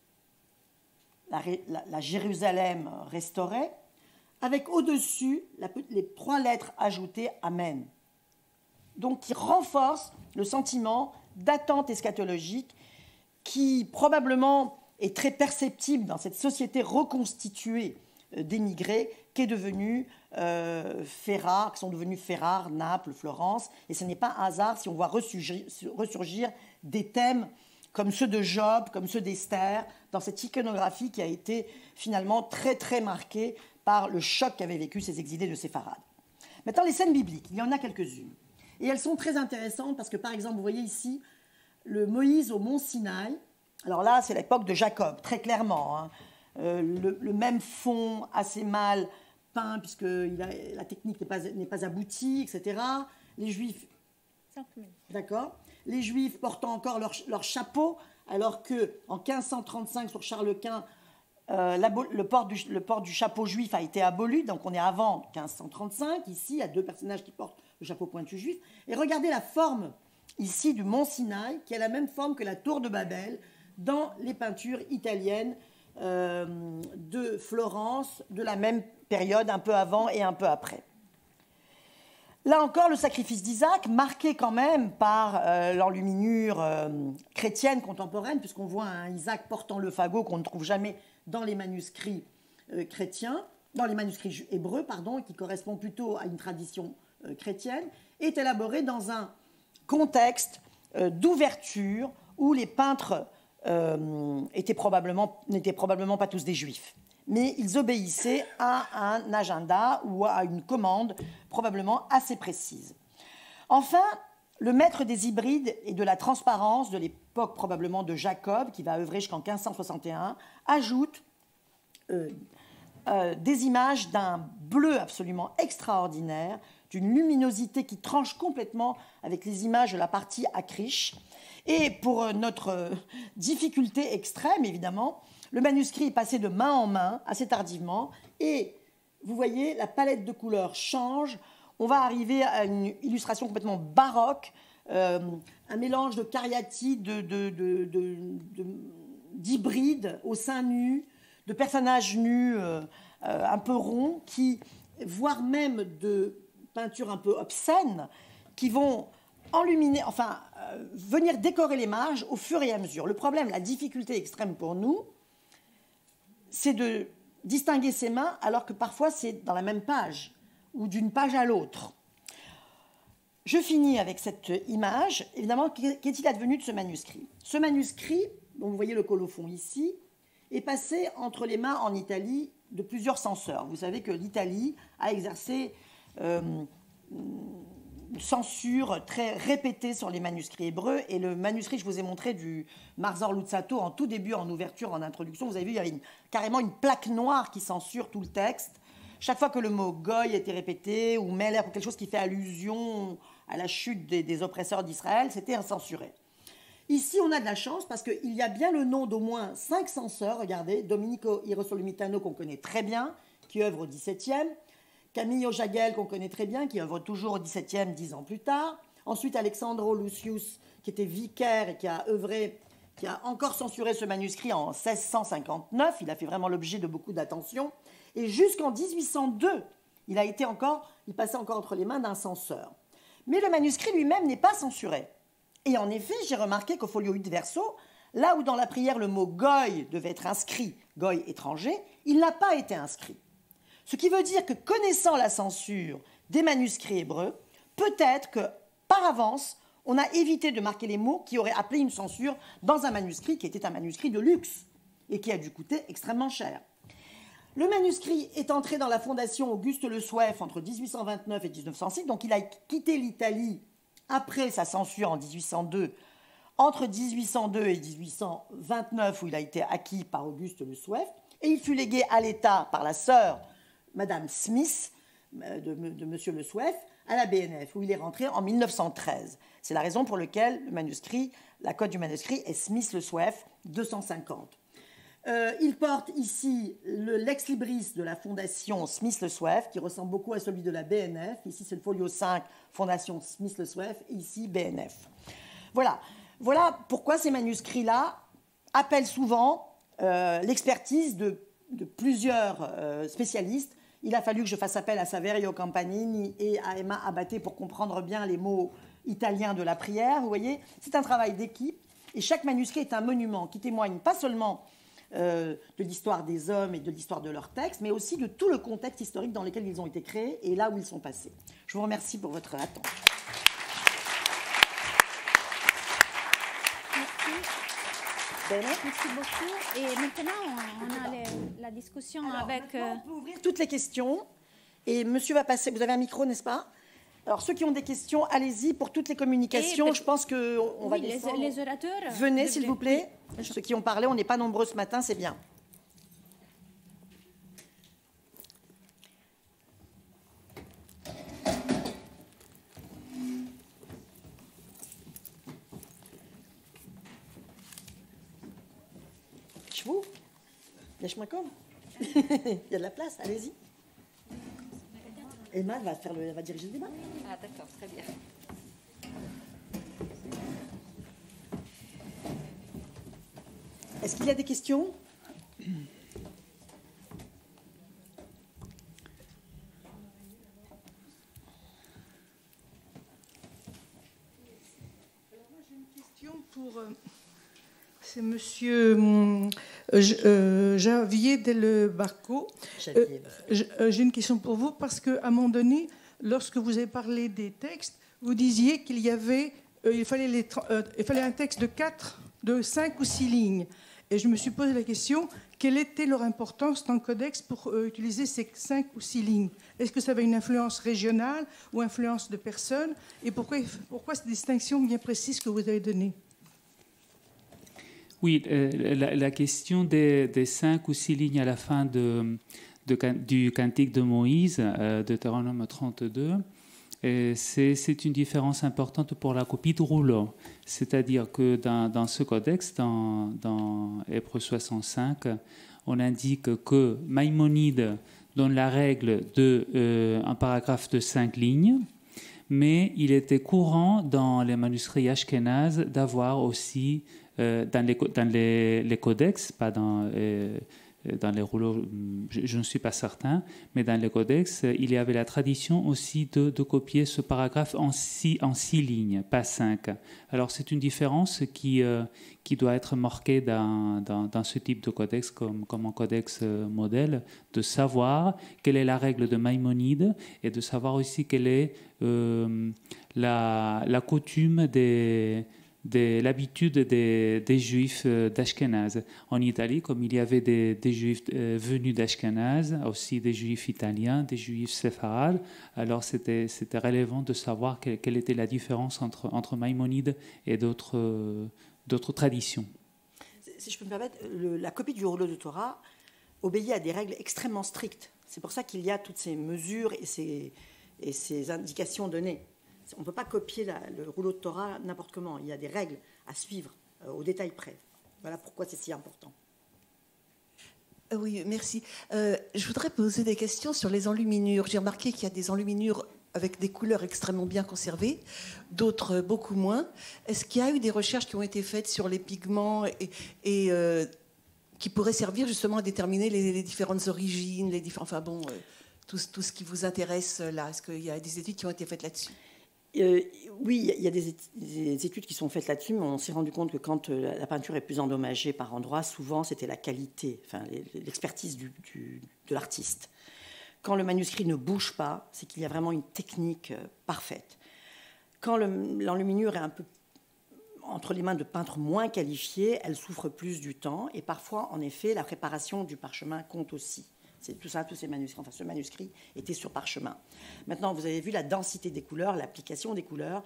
la Jérusalem restaurée, avec au-dessus les 3 lettres ajoutées Amen. Donc qui renforce le sentiment d'attente eschatologique qui probablement est très perceptible dans cette société reconstituée d'émigrés qu'est devenue Ferrare, qui sont devenus Ferrare, Naples, Florence. Et ce n'est pas un hasard si on voit ressurgir des thèmes comme ceux de Job, comme ceux d'Esther, dans cette iconographie qui a été finalement très très marquée par le choc qu'avaient vécu ces exilés de Séfarade. Maintenant, les scènes bibliques, il y en a quelques-unes. Et elles sont très intéressantes parce que, par exemple, vous voyez ici le Moïse au mont Sinaï. Alors là, c'est l'époque de Jacob, très clairement. Hein. Le même fond assez mal peint puisque la technique n'est pas aboutie, etc. Les Juifs... D'accord. Les Juifs portant encore leur chapeau, alors qu'en 1535, sur Charles Quint, le port du chapeau juif a été aboli, donc on est avant 1535. Ici, il y a 2 personnages qui portent le chapeau pointu juif. Et regardez la forme ici du mont Sinaï, qui a la même forme que la tour de Babel dans les peintures italiennes de Florence, de la même période, un peu avant et un peu après. Là encore, le sacrifice d'Isaac, marqué quand même par l'enluminure chrétienne contemporaine, puisqu'on voit un Isaac portant le fagot qu'on ne trouve jamais dans les manuscrits chrétiens, dans les manuscrits hébreux, pardon, qui correspond plutôt à une tradition chrétienne, est élaboré dans un contexte d'ouverture où les peintres n'étaient probablement pas tous des juifs. Mais ils obéissaient à un agenda ou à une commande probablement assez précise. Enfin, le maître des hybrides et de la transparence de l'époque probablement de Jacob, qui va œuvrer jusqu'en 1561, ajoute des images d'un bleu absolument extraordinaire, d'une luminosité qui tranche complètement avec les images de la partie Akrish. Et pour notre difficulté extrême, évidemment, le manuscrit est passé de main en main assez tardivement et vous voyez, la palette de couleurs change. On va arriver à une illustration complètement baroque, un mélange de cariatides, d'hybrides au sein nu, de personnages nus un peu ronds, voire même de peintures un peu obscènes, qui vont enluminer, venir décorer les marges au fur et à mesure. Le problème, la difficulté extrême pour nous, c'est de distinguer ces mains alors que parfois c'est dans la même page ou d'une page à l'autre. Je finis avec cette image. Évidemment, qu'est-il advenu de ce manuscrit? Ce manuscrit, dont vous voyez le colophon ici, est passé entre les mains en Italie de plusieurs censeurs. Vous savez que l'Italie a exercé une censure très répétée sur les manuscrits hébreux. Et le manuscrit, je vous ai montré du Marzor Luzzatto en tout début, en ouverture, en introduction. Vous avez vu, il y avait carrément une plaque noire qui censure tout le texte. Chaque fois que le mot goy était répété, ou meler, ou quelque chose qui fait allusion à la chute des oppresseurs d'Israël, c'était censuré. Ici, on a de la chance parce qu'il y a bien le nom d'au moins 5 censeurs. Regardez, Domenico Irosolomitano, qu'on connaît très bien, qui œuvre au XVIIe. Camillo Jagel, qu'on connaît très bien, qui œuvre toujours au XVIIe, 10 ans plus tard. Ensuite, Alexandro Lucius, qui était vicaire et qui a encore censuré ce manuscrit en 1659. Il a fait vraiment l'objet de beaucoup d'attention. Et jusqu'en 1802, il passait encore entre les mains d'un censeur. Mais le manuscrit lui-même n'est pas censuré. Et en effet, j'ai remarqué qu'au folio 8 verso, là où dans la prière le mot goy devait être inscrit, goy étranger, il n'a pas été inscrit. Ce qui veut dire que connaissant la censure des manuscrits hébreux, peut-être que par avance, on a évité de marquer les mots qui auraient appelé une censure dans un manuscrit qui était un manuscrit de luxe. et qui a dû coûter extrêmement cher. Le manuscrit est entré dans la fondation Auguste Le Souef entre 1829 et 1906, donc il a quitté l'Italie après sa censure en 1802, entre 1802 et 1829, où il a été acquis par Auguste Le Souef, et il fut légué à l'État par la sœur, Madame Smith, de Monsieur Le Souef, à la BNF, où il est rentré en 1913. C'est la raison pour laquelle le manuscrit, la cote du manuscrit est Smith Le Souef 250. Il porte ici l'ex-libris de la fondation Smith Le Souef, qui ressemble beaucoup à celui de la BNF. Ici, c'est le folio 5, fondation Smith Le Souef, et ici, BNF. Voilà pourquoi ces manuscrits-là appellent souvent l'expertise de plusieurs spécialistes. Il a fallu que je fasse appel à Saverio Campanini et à Emma Abate pour comprendre bien les mots italiens de la prière. Vous voyez, c'est un travail d'équipe, et chaque manuscrit est un monument qui témoigne pas seulement de l'histoire des hommes et de l'histoire de leurs textes, mais aussi de tout le contexte historique dans lequel ils ont été créés et là où ils sont passés. Je vous remercie pour votre attention. Merci beaucoup. Et maintenant, on a la discussion. Alors, avec... On peut ouvrir toutes les questions. Et monsieur va passer. Vous avez un micro, n'est-ce pas? Alors, ceux qui ont des questions, allez-y pour toutes les communications. Je pense qu'on va descendre. Les orateurs. Venez, s'il vous plaît. Oui. Ceux qui ont parlé, on n'est pas nombreux ce matin, c'est bien. Chevaux? Lèche-moi comme. Il y a de la place, allez-y. Emma va diriger le débat. Ah, d'accord, très bien. Est-ce qu'il y a des questions? Alors moi j'ai une question pour c'est Monsieur Javier Del Barco. J'ai une question pour vous parce qu'à un moment donné, lorsque vous avez parlé des textes, vous disiez qu'il y avait, il fallait un texte de 5 ou 6 lignes. Et je me suis posé la question, quelle était leur importance dans le codex pour utiliser ces 5 ou 6 lignes? Est-ce que ça avait une influence régionale ou influence de personnes? Et pourquoi cette distinction bien précise que vous avez donnée? Oui, la question des 5 ou 6 lignes à la fin du cantique de Moïse, Deutéronome 32, c'est une différence importante pour la copie de rouleau. C'est-à-dire que dans ce codex, dans Hébreux 65, on indique que Maïmonide donne la règle d'un paragraphe de 5 lignes, mais il était courant dans les manuscrits ashkénazes d'avoir aussi, dans les codex, pas dans les rouleaux, je ne suis pas certain, mais dans les codex, il y avait la tradition aussi de copier ce paragraphe en 6 lignes, pas 5. Alors c'est une différence qui doit être marquée dans ce type de codex comme un codex modèle, de savoir quelle est la règle de Maïmonide et de savoir aussi quelle est la coutume l'habitude des Juifs d'Ashkenaz. En Italie, comme il y avait des Juifs venus d'Ashkenaz, aussi des Juifs italiens, des Juifs séfarades, alors c'était relevant de savoir quelle était la différence entre Maïmonide et d'autres traditions. Si je peux me permettre, la copie du rouleau de Torah obéit à des règles extrêmement strictes. C'est pour ça qu'il y a toutes ces mesures et ces indications données. On ne peut pas copier le rouleau de Torah n'importe comment. Il y a des règles à suivre au détail près. Voilà pourquoi c'est si important. Oui, merci. Je voudrais poser des questions sur les enluminures. J'ai remarqué qu'il y a des enluminures avec des couleurs extrêmement bien conservées, d'autres beaucoup moins. Est-ce qu'il y a eu des recherches qui ont été faites sur les pigments et qui pourraient servir justement à déterminer les différentes origines, tout ce qui vous intéresse là? Est-ce qu'il y a des études qui ont été faites là-dessus? Oui, il y a des études qui sont faites là-dessus, mais on s'est rendu compte que quand la peinture est plus endommagée par endroits, souvent c'était la qualité, l'expertise de l'artiste. Quand le manuscrit ne bouge pas, c'est qu'il y a vraiment une technique parfaite. Quand l'enluminure est un peu entre les mains de peintres moins qualifiés, elle souffre plus du temps. Et parfois, en effet, la préparation du parchemin compte aussi. C'est tout ça, tous ces manuscrits. Enfin, ce manuscrit était sur parchemin. Maintenant, vous avez vu la densité des couleurs, l'application des couleurs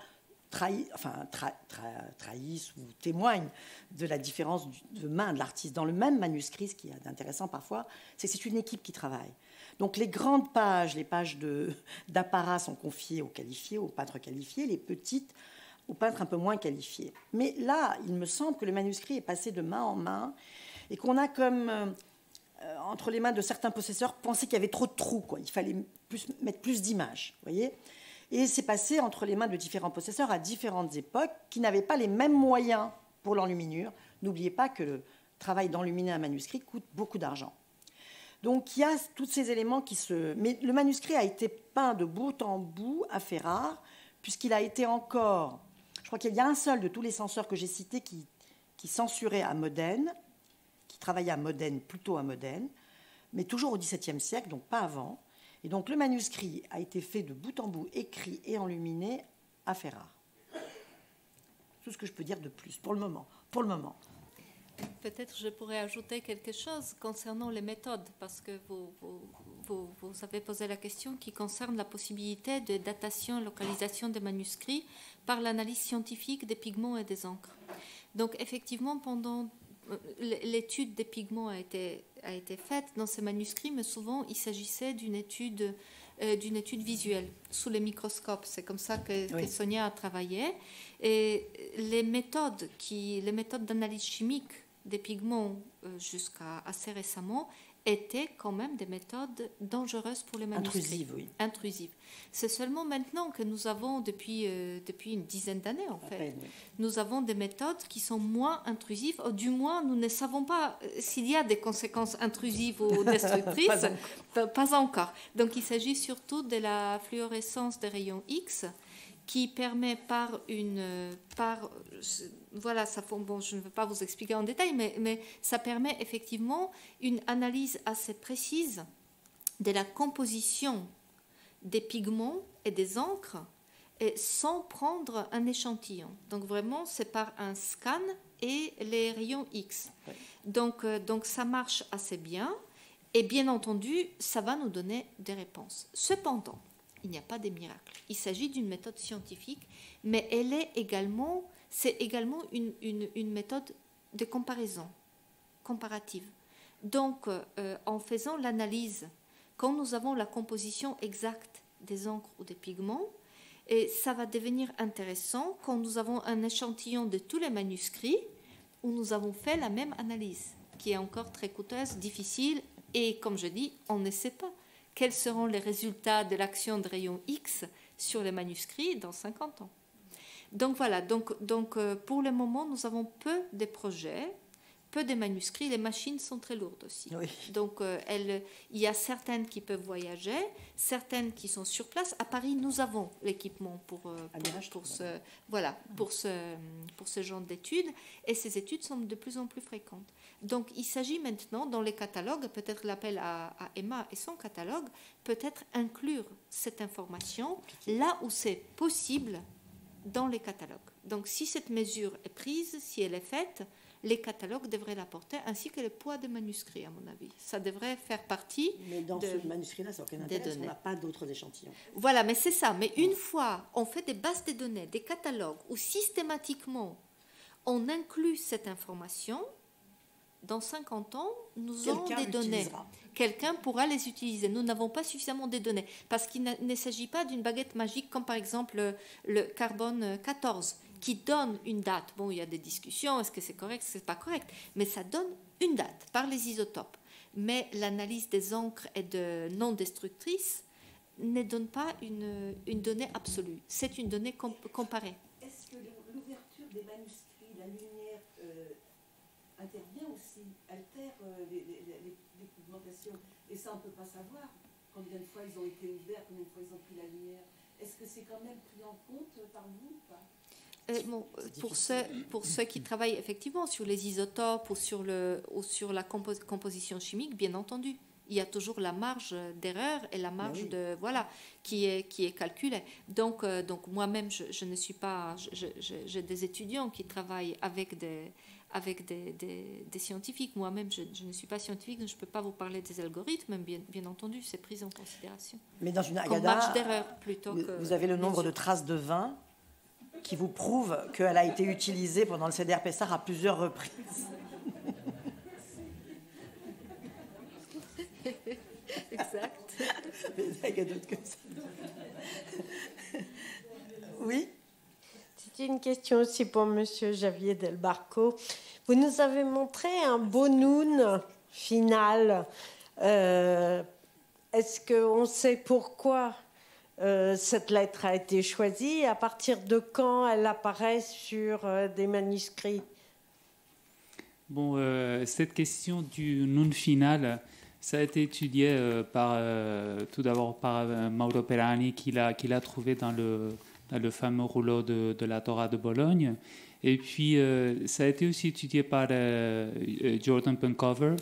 trahissent ou témoignent de la différence de main de l'artiste. Dans le même manuscrit, ce qui est intéressant parfois, c'est que c'est une équipe qui travaille. Donc les grandes pages, les pages d'apparat sont confiées aux qualifiés, aux peintres qualifiés, les petites aux peintres un peu moins qualifiés. Mais là, il me semble que le manuscrit est passé de main en main et qu'on a comme, entre les mains de certains possesseurs, pensé qu'il y avait trop de trous, quoi. Il fallait mettre plus d'images, voyez. Et c'est passé entre les mains de différents possesseurs à différentes époques qui n'avaient pas les mêmes moyens pour l'enluminure. N'oubliez pas que le travail d'enluminer un manuscrit coûte beaucoup d'argent. Donc il y a tous ces éléments qui se... Mais le manuscrit a été peint de bout en bout à Ferrare, puisqu'il a été encore... Je crois qu'il y a un seul de tous les censeurs que j'ai cités qui censurait à Modène, qui travaillait à Modène, plutôt à Modène, mais toujours au XVIIe siècle, donc pas avant. Et donc le manuscrit a été fait de bout en bout, écrit et enluminé à Ferrare. Tout ce que je peux dire de plus pour le moment. Pour le moment. Peut-être je pourrais ajouter quelque chose concernant les méthodes, parce que vous avez posé la question qui concerne la possibilité de datation, localisation des manuscrits par l'analyse scientifique des pigments et des encres. Donc effectivement, pendant l'étude des pigments a été faite dans ces manuscrits, mais souvent il s'agissait d'une étude visuelle sous les microscopes. C'est comme ça que Sonia a travaillé. Et les méthodes d'analyse chimique des pigments jusqu'à assez récemment étaient quand même des méthodes dangereuses pour les manuscrits. Intrusives, oui. Intrusives. C'est seulement maintenant que nous avons, depuis une dizaine d'années en fait, peine, oui. Nous avons des méthodes qui sont moins intrusives, ou du moins nous ne savons pas s'il y a des conséquences intrusives ou destructrices. Pas encore. Donc il s'agit surtout de la fluorescence des rayons X, qui permet voilà, bon, je ne veux pas vous expliquer en détail, mais ça permet effectivement une analyse assez précise de la composition des pigments et des encres, et sans prendre un échantillon. Donc vraiment, c'est par un scan et les rayons X. Ouais. Donc ça marche assez bien, et bien entendu, ça va nous donner des réponses. Cependant, il n'y a pas de miracle. Il s'agit d'une méthode scientifique, mais c'est également une méthode de comparaison, comparative. Donc, en faisant l'analyse, quand nous avons la composition exacte des encres ou des pigments, et ça va devenir intéressant quand nous avons un échantillon de tous les manuscrits où nous avons fait la même analyse, qui est encore très coûteuse, difficile, et comme je dis, on ne sait pas quels seront les résultats de l'action de rayon X sur les manuscrits dans 50 ans. Donc voilà, donc pour le moment, nous avons peu de projets, peu de manuscrits. Les machines sont très lourdes aussi. Oui. Donc il y a certaines qui peuvent voyager, certaines qui sont sur place. À Paris, nous avons l'équipement pour ce genre d'études, et ces études sont de plus en plus fréquentes. Donc il s'agit maintenant, dans les catalogues, peut-être l'appel à Emma et son catalogue, peut-être inclure cette information là où c'est possible dans les catalogues. Donc si cette mesure est prise, si elle est faite, les catalogues devraient l'apporter, ainsi que le poids des manuscrits, à mon avis. Ça devrait faire partie. Mais dans ce manuscrit-là, ça n'a aucun intérêt, on n'a pas d'autres échantillons. Voilà, mais c'est ça. Mais une fois on fait des bases de données, des catalogues, où systématiquement on inclut cette information, dans 50 ans, nous aurons des données. Quelqu'un pourra les utiliser. Nous n'avons pas suffisamment de données, parce qu'il ne s'agit pas d'une baguette magique comme par exemple le carbone 14, qui donne une date. Bon, il y a des discussions, est-ce que c'est correct, est-ce que c'est pas correct, mais ça donne une date par les isotopes. Mais l'analyse des encres et de non destructrices ne donne pas une donnée absolue. C'est une donnée comparée. Est-ce que l'ouverture des manuscrits, la lumière intervient aussi, altère les pigmentations? Et ça, on ne peut pas savoir combien de fois ils ont été ouverts, combien de fois ils ont pris la lumière. Est-ce que c'est quand même pris en compte par vous ou pas? Pour ceux qui travaillent effectivement sur les isotopes ou sur la composition chimique, bien entendu, il y a toujours la marge d'erreur et la marge de voilà qui est calculée. Donc moi-même je ne suis pas, j'ai des étudiants qui travaillent avec des scientifiques. Moi-même je ne suis pas scientifique, donc je ne peux pas vous parler des algorithmes. Bien entendu, c'est pris en considération. Mais dans une comme agada, marge d'erreur plutôt que vous avez le nombre de traces de vin qui vous prouve qu'elle a été utilisée pendant le CDR Pessar à plusieurs reprises. Exact. Il y a d'autres comme ça. Oui. C'est une question aussi pour Monsieur Javier Del Barco. Vous nous avez montré un beau noun final. Est-ce qu'on sait pourquoi cette lettre a été choisie? À partir de quand elle apparaît sur des manuscrits? Bon, cette question du noun final, ça a été étudié tout d'abord par Mauro Perani, qui l'a trouvé dans le fameux rouleau de la Torah de Bologne. Et puis, ça a été aussi étudié par Jordan Pencover,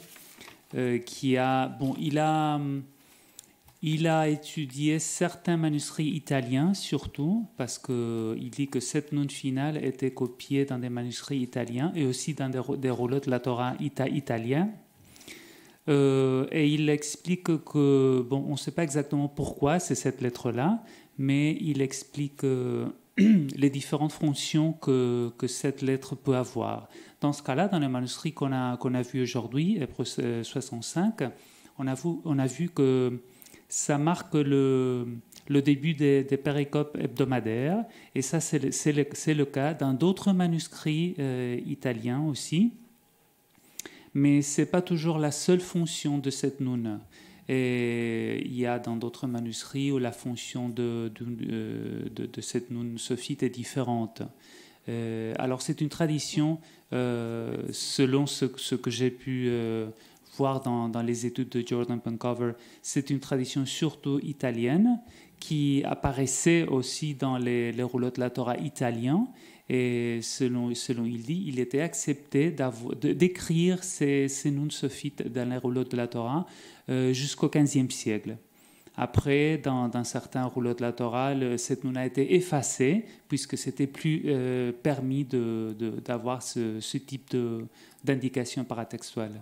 il a étudié certains manuscrits italiens, surtout, parce qu'il dit que cette noun finale était copiée dans des manuscrits italiens et aussi dans des rouleaux de la Torah italiens. Et il explique que, on ne sait pas exactement pourquoi c'est cette lettre-là, mais il explique les différentes fonctions que cette lettre peut avoir. Dans ce cas-là, dans les manuscrits qu'on a vus aujourd'hui, Hébreux 65, on a vu que ça marque le début des péricopes hebdomadaires, et ça c'est le cas dans d'autres manuscrits italiens aussi, mais ce n'est pas toujours la seule fonction de cette noun. Et il y a dans d'autres manuscrits où la fonction de cette noun sophite est différente. Alors c'est une tradition, selon ce que j'ai pu voir dans les études de Jordan Pencover, c'est une tradition surtout italienne qui apparaissait aussi dans les rouleaux de la Torah italiens. Et selon il dit, il était accepté d'écrire ces noun sophites dans les rouleaux de la Torah jusqu'au XVe siècle. Après, dans certains rouleaux de la Torah, cette noun a été effacée puisque c'était plus permis d'avoir ce type d'indication paratextuelle.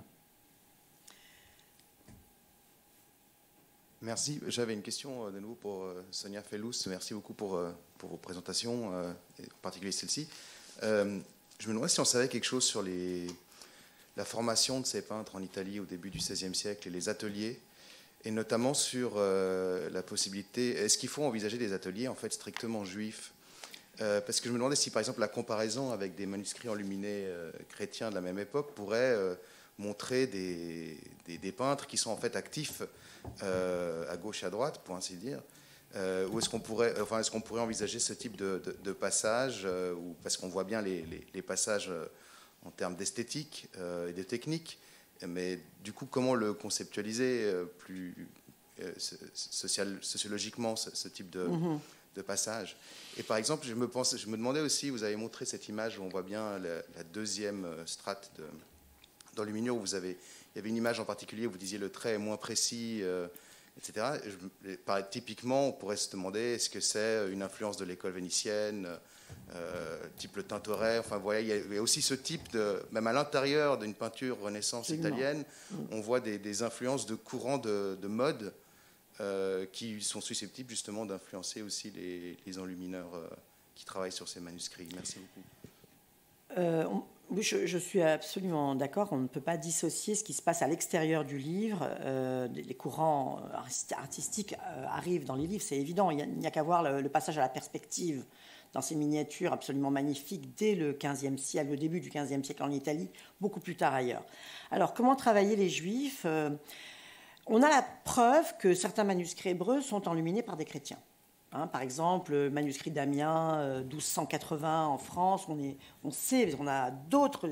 Merci. J'avais une question de nouveau pour Sonia Fellous. Merci beaucoup pour vos présentations, et en particulier celle-ci. Je me demandais si on savait quelque chose sur la formation de ces peintres en Italie au début du XVIe siècle et les ateliers, et notamment sur la possibilité, est-ce qu'il faut envisager des ateliers en fait strictement juifs? Parce que je me demandais si par exemple la comparaison avec des manuscrits enluminés chrétiens de la même époque pourrait montrer des peintres qui sont en fait actifs à gauche et à droite, pour ainsi dire, ou est-ce qu'on pourrait envisager ce type de passage, parce qu'on voit bien les passages en termes d'esthétique et de technique, mais du coup, comment le conceptualiser plus sociologiquement, ce type de passage? Et par exemple, je me demandais aussi, vous avez montré cette image où on voit bien la deuxième strate d'enluminure, où il y avait une image en particulier où vous disiez le trait est moins précis, etc. Typiquement, on pourrait se demander est-ce que c'est une influence de l'école vénitienne, type le Tintoret. Enfin, voilà, il y a aussi ce type même à l'intérieur d'une peinture Renaissance italienne, on voit des influences de courants de mode qui sont susceptibles justement d'influencer aussi les enlumineurs qui travaillent sur ces manuscrits. Merci beaucoup. Oui, je suis absolument d'accord. On ne peut pas dissocier ce qui se passe à l'extérieur du livre. Les courants artistiques arrivent dans les livres, c'est évident. Il n'y a qu'à voir le passage à la perspective dans ces miniatures absolument magnifiques dès le XVe siècle, le début du XVe siècle en Italie, beaucoup plus tard ailleurs. Alors, comment travailler les Juifs? On a la preuve que certains manuscrits hébreux sont enluminés par des chrétiens. Par exemple, le manuscrit d'Amiens, 1280 en France, on sait, on a d'autres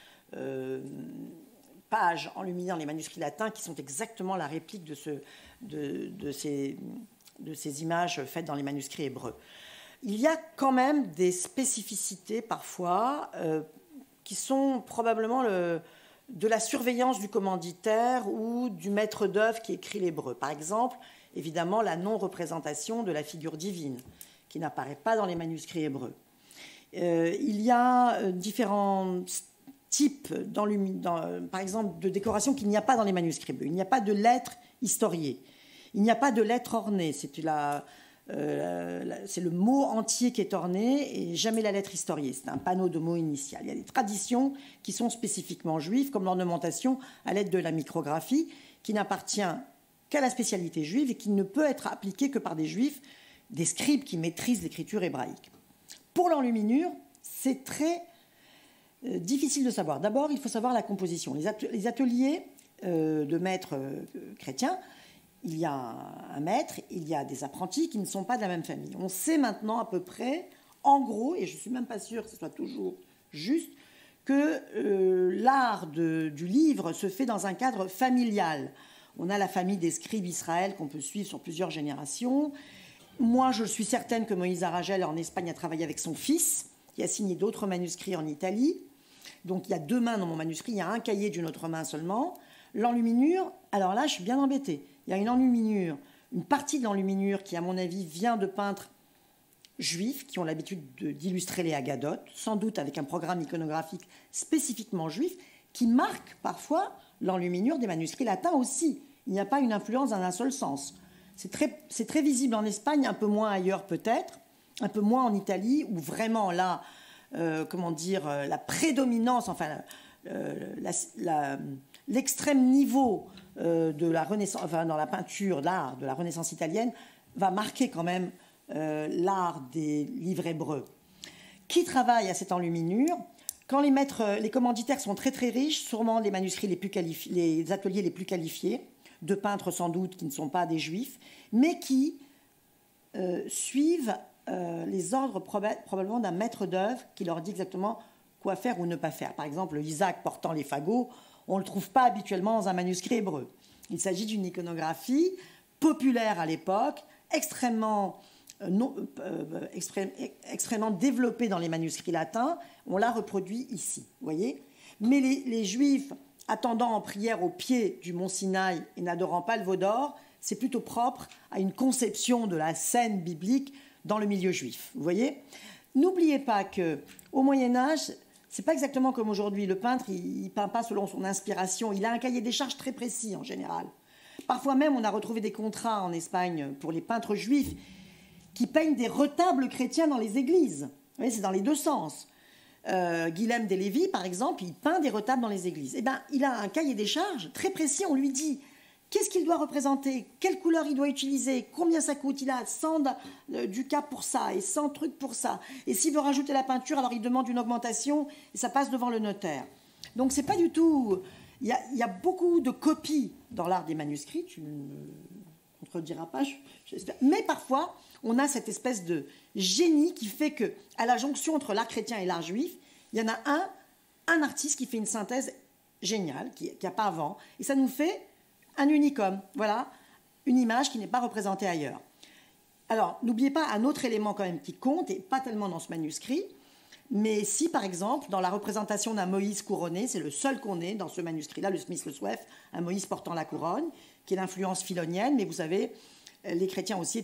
pages enluminées dans les manuscrits latins qui sont exactement la réplique de ces images faites dans les manuscrits hébreux. Il y a quand même des spécificités parfois qui sont probablement de la surveillance du commanditaire ou du maître d'œuvre qui écrit l'hébreu. Par exemple, évidemment, la non-représentation de la figure divine, qui n'apparaît pas dans les manuscrits hébreux. Il y a différents types, par exemple, de décorations qu'il n'y a pas dans les manuscrits hébreux. Il n'y a pas de lettres historiées. Il n'y a pas de lettres ornées. C'est le mot entier qui est orné et jamais la lettre historiée. C'est un panneau de mots initial. Il y a des traditions qui sont spécifiquement juives, comme l'ornementation à l'aide de la micrographie, qui n'appartient qu'à la spécialité juive et qui ne peut être appliquée que par des juifs, des scribes qui maîtrisent l'écriture hébraïque. Pour l'enluminure, c'est très difficile de savoir. D'abord, il faut savoir la composition. Les ateliers de maîtres chrétiens, il y a un maître, il y a des apprentis qui ne sont pas de la même famille. On sait maintenant à peu près, en gros, et je ne suis même pas sûre que ce soit toujours juste, que l'art du livre se fait dans un cadre familial. On a la famille des scribes Israël qu'on peut suivre sur plusieurs générations. Moi, je suis certaine que Moïse Aragel, en Espagne, a travaillé avec son fils, qui a signé d'autres manuscrits en Italie. Donc, il y a 2 mains dans mon manuscrit, il y a un cahier d'une autre main seulement. L'enluminure, alors là, je suis bien embêtée. Il y a une enluminure, une partie de l'enluminure qui, à mon avis, vient de peintres juifs qui ont l'habitude d'illustrer les Haggadot, sans doute avec un programme iconographique spécifiquement juif, qui marque parfois l'enluminure des manuscrits latins aussi. Il n'y a pas une influence dans un seul sens. C'est très visible en Espagne, un peu moins ailleurs peut-être, un peu moins en Italie, où vraiment là, la prédominance, enfin l'extrême niveau de la Renaissance, enfin dans la peinture, l'art de la Renaissance italienne, va marquer quand même l'art des livres hébreux. Qui travaille à cette enluminure? Quand les commanditaires sont très très riches, sûrement les manuscrits les ateliers les plus qualifiés, de peintres sans doute qui ne sont pas des juifs, mais qui suivent les ordres probablement d'un maître d'œuvre qui leur dit exactement quoi faire ou ne pas faire. Par exemple, Isaac portant les fagots, on ne le trouve pas habituellement dans un manuscrit hébreu. Il s'agit d'une iconographie populaire à l'époque, extrêmement développée dans les manuscrits latins. On l'a reproduit ici, vous voyez. Mais les Juifs, attendant en prière au pied du mont Sinaï et n'adorant pas le veau d'or, c'est plutôt propre à une conception de la scène biblique dans le milieu juif, vous voyez. N'oubliez pas qu'au Moyen-Âge, c'est pas exactement comme aujourd'hui. Le peintre, il peint pas selon son inspiration. Il a un cahier des charges très précis en général. Parfois même, on a retrouvé des contrats en Espagne pour les peintres juifs qui peignent des retables chrétiens dans les églises. Vous voyez, c'est dans les 2 sens. Guilhem de Lévis, par exemple, il peint des retables dans les églises. Eh bien, il a un cahier des charges très précis. On lui dit qu'est-ce qu'il doit représenter, quelle couleur il doit utiliser, combien ça coûte. Il a 100 ducats pour ça et 100 trucs pour ça. Et s'il veut rajouter la peinture, alors il demande une augmentation et ça passe devant le notaire. Donc, c'est pas du tout... Il y a beaucoup de copies dans l'art des manuscrits, tu ne me contrediras pas, j'espère. Mais parfois, on a cette espèce de génie qui fait que, à la jonction entre l'art chrétien et l'art juif, il y en a un artiste qui fait une synthèse géniale, qui n'y a pas avant, et ça nous fait un unicum, voilà, une image qui n'est pas représentée ailleurs. Alors, n'oubliez pas un autre élément quand même qui compte, et pas tellement dans ce manuscrit, mais si, par exemple, dans la représentation d'un Moïse couronné, c'est le seul qu'on ait dans ce manuscrit-là, le Smith le Sweft, un Moïse portant la couronne, qui est l'influence philonienne, mais vous savez, les chrétiens aussi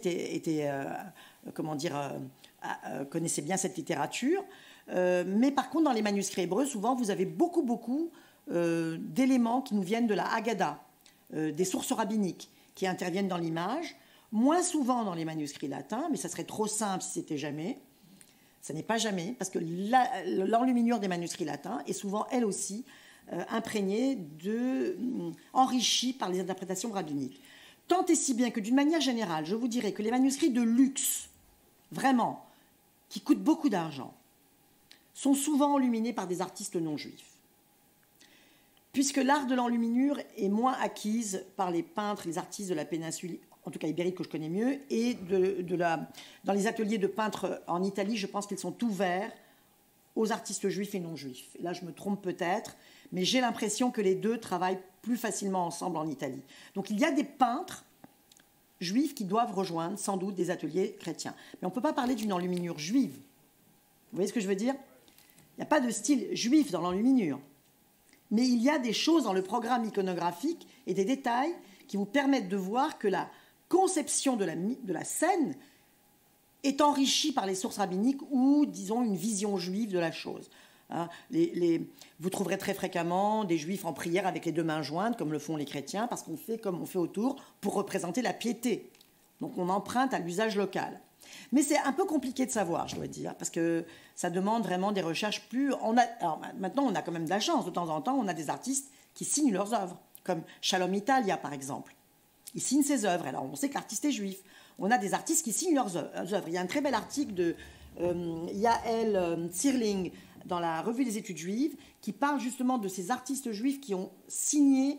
connaissaient bien cette littérature. Mais par contre, dans les manuscrits hébreux, souvent, vous avez beaucoup d'éléments qui nous viennent de la Haggadah, des sources rabbiniques qui interviennent dans l'image, moins souvent dans les manuscrits latins, mais ça serait trop simple si c'était jamais. Ça n'est pas jamais, parce que l'enluminure des manuscrits latins est souvent, elle aussi, imprégnée, enrichie par les interprétations rabbiniques. Tant et si bien que, d'une manière générale, je vous dirais que les manuscrits de luxe, vraiment, qui coûtent beaucoup d'argent, sont souvent enluminés par des artistes non juifs. Puisque l'art de l'enluminure est moins acquise par les peintres, les artistes de la péninsule, en tout cas ibérique que je connais mieux, et dans les ateliers de peintres en Italie, je pense qu'ils sont ouverts aux artistes juifs et non juifs. Et là, je me trompe peut-être, mais j'ai l'impression que les deux travaillent plus facilement ensemble en Italie. Donc il y a des peintres juifs qui doivent rejoindre sans doute des ateliers chrétiens. Mais on ne peut pas parler d'une enluminure juive. Vous voyez ce que je veux dire? Il n'y a pas de style juif dans l'enluminure. Mais il y a des choses dans le programme iconographique et des détails qui vous permettent de voir que la conception de la scène est enrichie par les sources rabbiniques ou, disons, une vision juive de la chose. Hein, vous trouverez très fréquemment des juifs en prière avec les deux mains jointes, comme le font les chrétiens, parce qu'on fait comme on fait autour pour représenter la piété. Donc on emprunte à l'usage local. Mais c'est un peu compliqué de savoir, je dois dire, parce que ça demande vraiment des recherches plus... Alors maintenant, on a quand même de la chance. De temps en temps, on a des artistes qui signent leurs œuvres, comme Shalom Italia, par exemple. Il signe ses œuvres. Alors on sait que l'artiste est juif. On a des artistes qui signent leurs œuvres. Il y a un très bel article de Yael Zierling dans la Revue des études juives qui parle justement de ces artistes juifs qui ont signé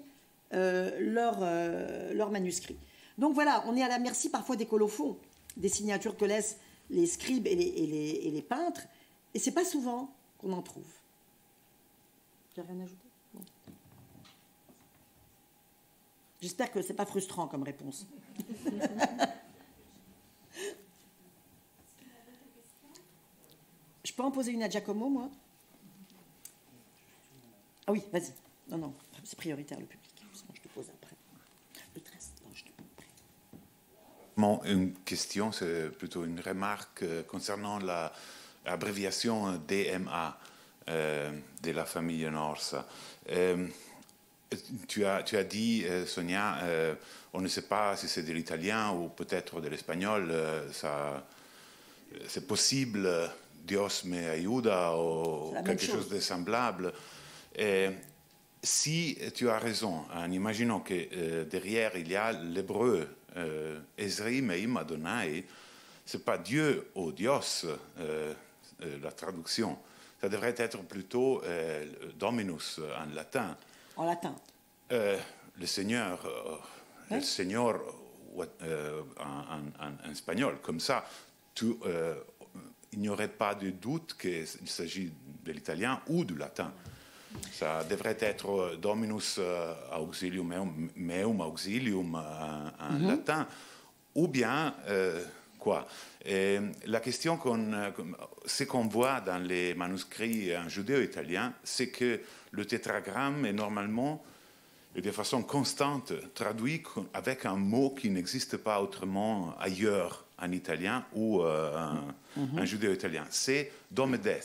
leurs manuscrits. Donc voilà, on est à la merci parfois des colophons, des signatures que laissent les scribes et les peintres, et c'est pas souvent qu'on en trouve. Tu n'as rien ajouté? Non. J'espère que c'est pas frustrant comme réponse. Je peux en poser une à Giacomo, moi? Ah oui, vas-y. Non, c'est prioritaire le public. Sinon, je te pose après. Le 13, non, je te pose après. Bon, une question, c'est plutôt une remarque concernant l'abréviation DMA de la famille Norsa. Tu as dit, Sonia, on ne sait pas si c'est de l'italien ou peut-être de l'espagnol. C'est possible, Dios me ayuda ou quelque chose de semblable. Si tu as raison, en imaginant que derrière il y a l'hébreu, Ezri meim Adonai, c'est pas Dieu ou Dios, la traduction. Ça devrait être plutôt Dominus en latin. En latin. Le Seigneur, le Seigneur en espagnol. Comme ça, il n'y aurait pas de doute qu'il s'agit de l'italien ou du latin. Ça devrait être Dominus auxilium meum auxilium en latin, ou bien quoi. Et la question ce qu'on voit dans les manuscrits en judéo-italien, c'est que le tétragramme est normalement et de façon constante traduit avec un mot qui n'existe pas autrement ailleurs en italien ou en judéo-italien. C'est Domedes.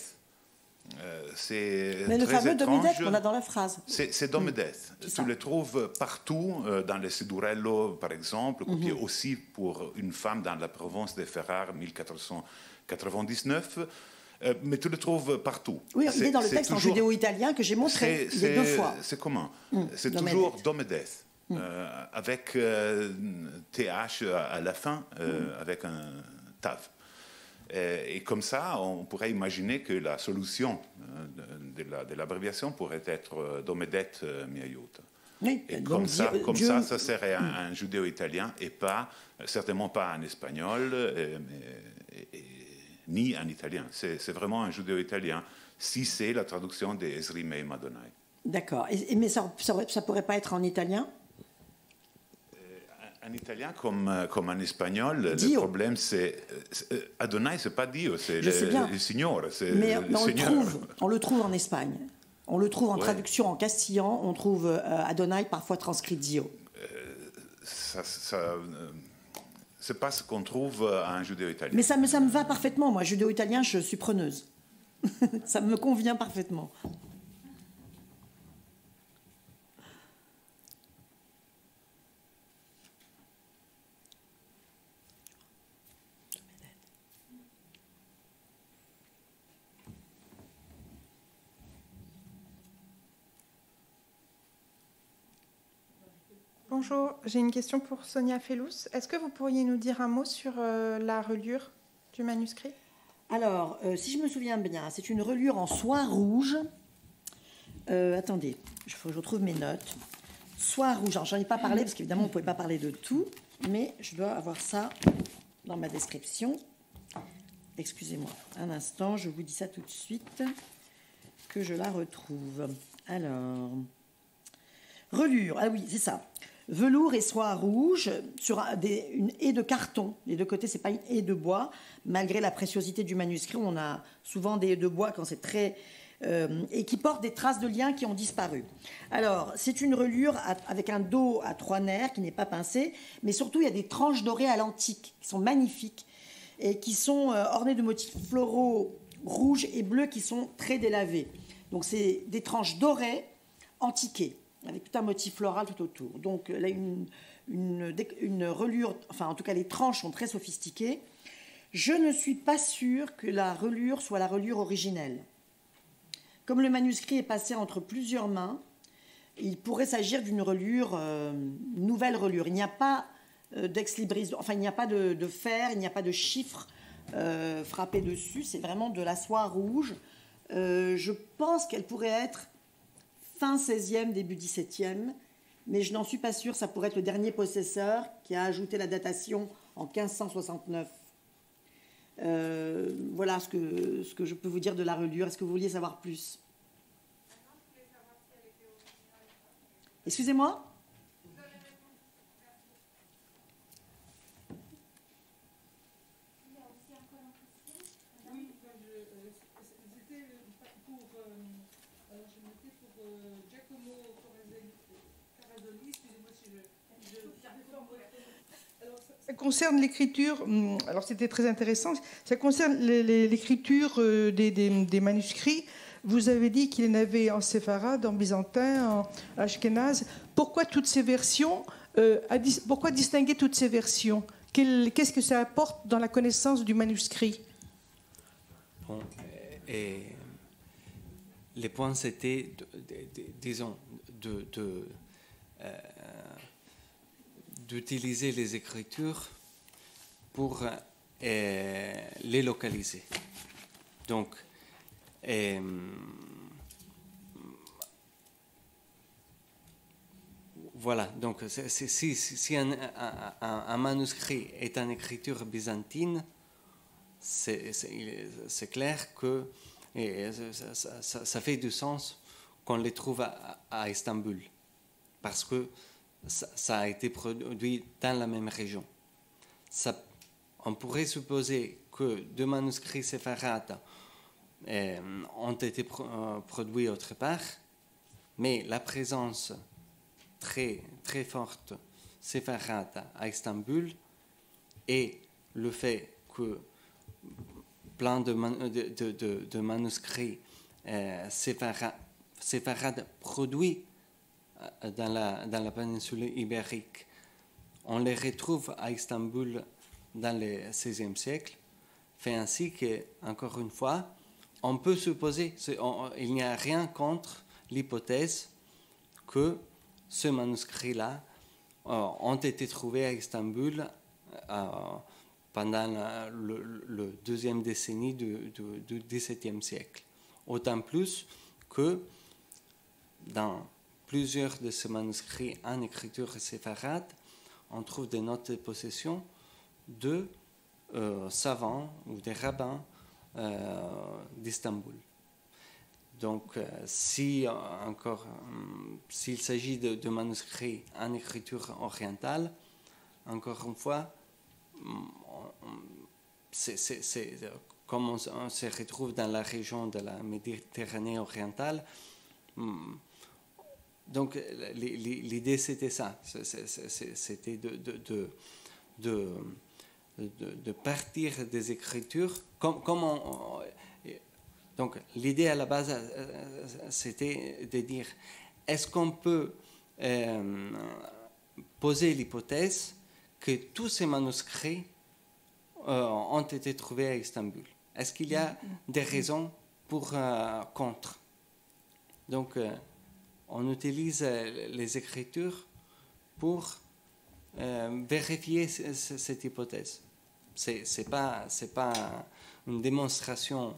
Mais le fameux Domedes qu'on a dans la phrase. C'est Domedes. Tu le trouves partout, dans le Sidurello, par exemple, copié aussi pour une femme dans la Provence de Ferrare, 1499. Mais tu le trouves partout. Oui, il est dans le texte en judéo-italien que j'ai montré les deux fois. C'est comment? C'est toujours Domedes, avec TH à la fin, avec un tav. Et comme ça, on pourrait imaginer que la solution de l'abréviation pourrait être Domedet mi aiuta. Oui, et comme ça, ça serait un judéo-italien et certainement pas en espagnol, ni en italien. C'est vraiment un judéo-italien, si c'est la traduction de Ezri meim Adonai. D'accord. Mais ça pourrait pas être en italien? En italien comme en espagnol, Dio. Le problème c'est Adonai, c'est pas Dio, c'est le Signore. Mais on le trouve en Espagne. On le trouve en traduction en castillan. On trouve Adonai parfois transcrit Dio. C'est pas ce qu'on trouve en judéo-italien. Mais ça me va parfaitement. Moi, judéo-italien, je suis preneuse. Ça me convient parfaitement. Bonjour, j'ai une question pour Sonia Fellous. Est-ce que vous pourriez nous dire un mot sur la reliure du manuscrit? Alors, si je me souviens bien, c'est une reliure en soie rouge. Attendez, il faut que je retrouve mes notes. Soie rouge, j'en ai pas parlé parce qu'évidemment on ne pouvait pas parler de tout, mais je dois avoir ça dans ma description. Excusez-moi un instant, je vous dis ça tout de suite, que je la retrouve. Alors, reliure, ah oui, c'est ça. Velours et soie rouge sur une haie de carton. Les deux côtés, c'est pas une haie de bois. Malgré la préciosité du manuscrit, on a souvent des haies de bois quand c'est très et qui porte des traces de liens qui ont disparu. Alors, c'est une reliure avec un dos à 3 nerfs qui n'est pas pincé, mais surtout il y a des tranches dorées à l'antique qui sont magnifiques et qui sont ornées de motifs floraux rouges et bleus qui sont très délavés. Donc c'est des tranches dorées antiquées avec tout un motif floral tout autour. Donc là, une reliure, enfin en tout cas les tranches sont très sophistiquées. Je ne suis pas sûre que la reliure soit la reliure originelle. Comme le manuscrit est passé entre plusieurs mains, il pourrait s'agir d'une reliure, nouvelle reliure. Il n'y a pas d'ex-libris, enfin il n'y a pas de fer, il n'y a pas de chiffres frappés dessus, c'est vraiment de la soie rouge. Je pense qu'elle pourrait être fin 16e, début 17e, mais je n'en suis pas sûre, ça pourrait être le dernier possesseur qui a ajouté la datation en 1569. Voilà ce que je peux vous dire de la reliure. Est-ce que vous vouliez savoir plus? Excusez-moi? Oui, c'était pour Giacomo Corazzoli, excusez-moi si alors, ça concerne l'écriture, alors c'était très intéressant, ça concerne l'écriture des manuscrits. Vous avez dit qu'il y en avait en séfarade, en byzantin, en ashkénaze. Pourquoi toutes ces versions pourquoi distinguer toutes ces versions? Qu'est-ce que ça apporte dans la connaissance du manuscrit? Bon, les points, c'était, disons, d'utiliser les écritures pour les localiser. Donc, voilà, donc si un manuscrit est en écriture byzantine, c'est clair que ça fait du sens qu'on les trouve à Istanbul, parce que ça a été produit dans la même région. On pourrait supposer que 2 manuscrits séfarades ont été produits autre part, mais la présence très, très forte séfarade à Istanbul et le fait que plein de manuscrits séfarades produits dans la péninsule ibérique, on les retrouve à Istanbul dans le XVIe siècle, fait ainsi que, encore une fois, on peut supposer, il n'y a rien contre l'hypothèse que ce manuscrit-là ont été trouvés à Istanbul pendant le deuxième décennie du XVIIe siècle. Autant plus que dans plusieurs de ces manuscrits en écriture séfarade, on trouve des notes de possession de savants ou des rabbins d'Istanbul. Donc, s'il s'agit de manuscrits en écriture orientale, encore une fois, comme on se retrouve dans la région de la Méditerranée orientale, donc l'idée c'était ça, c'était de partir des écritures donc l'idée à la base c'était de dire est-ce qu'on peut poser l'hypothèse que tous ces manuscrits ont été trouvés à Istanbul? Est-ce qu'il y a des raisons pour contre? Donc on utilise les écritures pour vérifier cette hypothèse. C'est pas une démonstration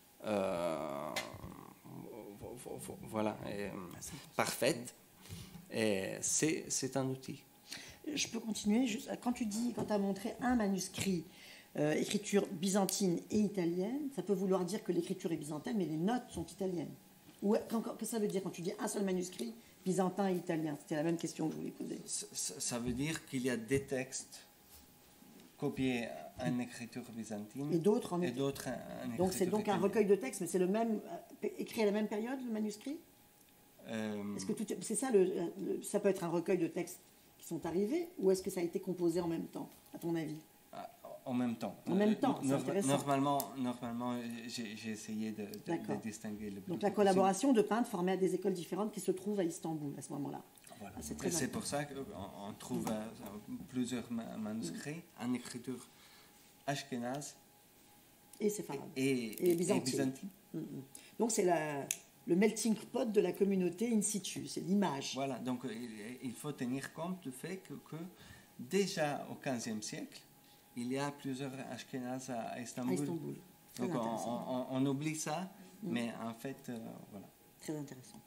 parfaite. C'est un outil. Je peux continuer. Quand tu as montré un manuscrit écriture byzantine et italienne, ça peut vouloir dire que l'écriture est byzantine, mais les notes sont italiennes. Qu'est-ce que ça veut dire quand tu dis un seul manuscrit byzantin et italien? C'était la même question que je voulais poser. Ça veut dire qu'il y a des textes copiés en écriture byzantine et d'autres en écriture. Donc c'est donc un recueil de textes, mais c'est le même, écrit à la même période, le manuscrit. Est-ce que c'est ça, ça peut être un recueil de textes qui sont arrivés, ou est-ce que ça a été composé en même temps, à ton avis? En même temps. En même temps, c'est intéressant. Normalement, j'ai essayé de distinguer le. Donc la collaboration de peintres formés à des écoles différentes qui se trouvent à Istanbul à ce moment-là. Voilà. C'est pour ça qu'on trouve plusieurs manuscrits en écriture ashkénaze et séfarade et byzantine. Donc c'est le melting pot de la communauté in situ, c'est l'image. Voilà, donc il faut tenir compte du fait que déjà au XVe siècle, il y a plusieurs ashkénazes à Istanbul. Donc on oublie ça, mais en fait, voilà. Très intéressant.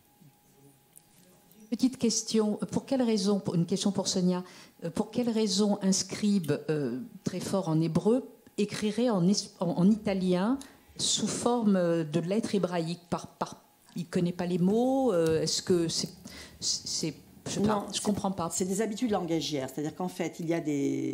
Petite question, pour quelle raison, une question pour Sonia, pour quelle raison un scribe très fort en hébreu écrirait en italien sous forme de lettres hébraïques il ne connaît pas les mots? Est-ce que c'est je ne comprends pas. C'est des habitudes langagières, c'est-à-dire qu'en fait, il y a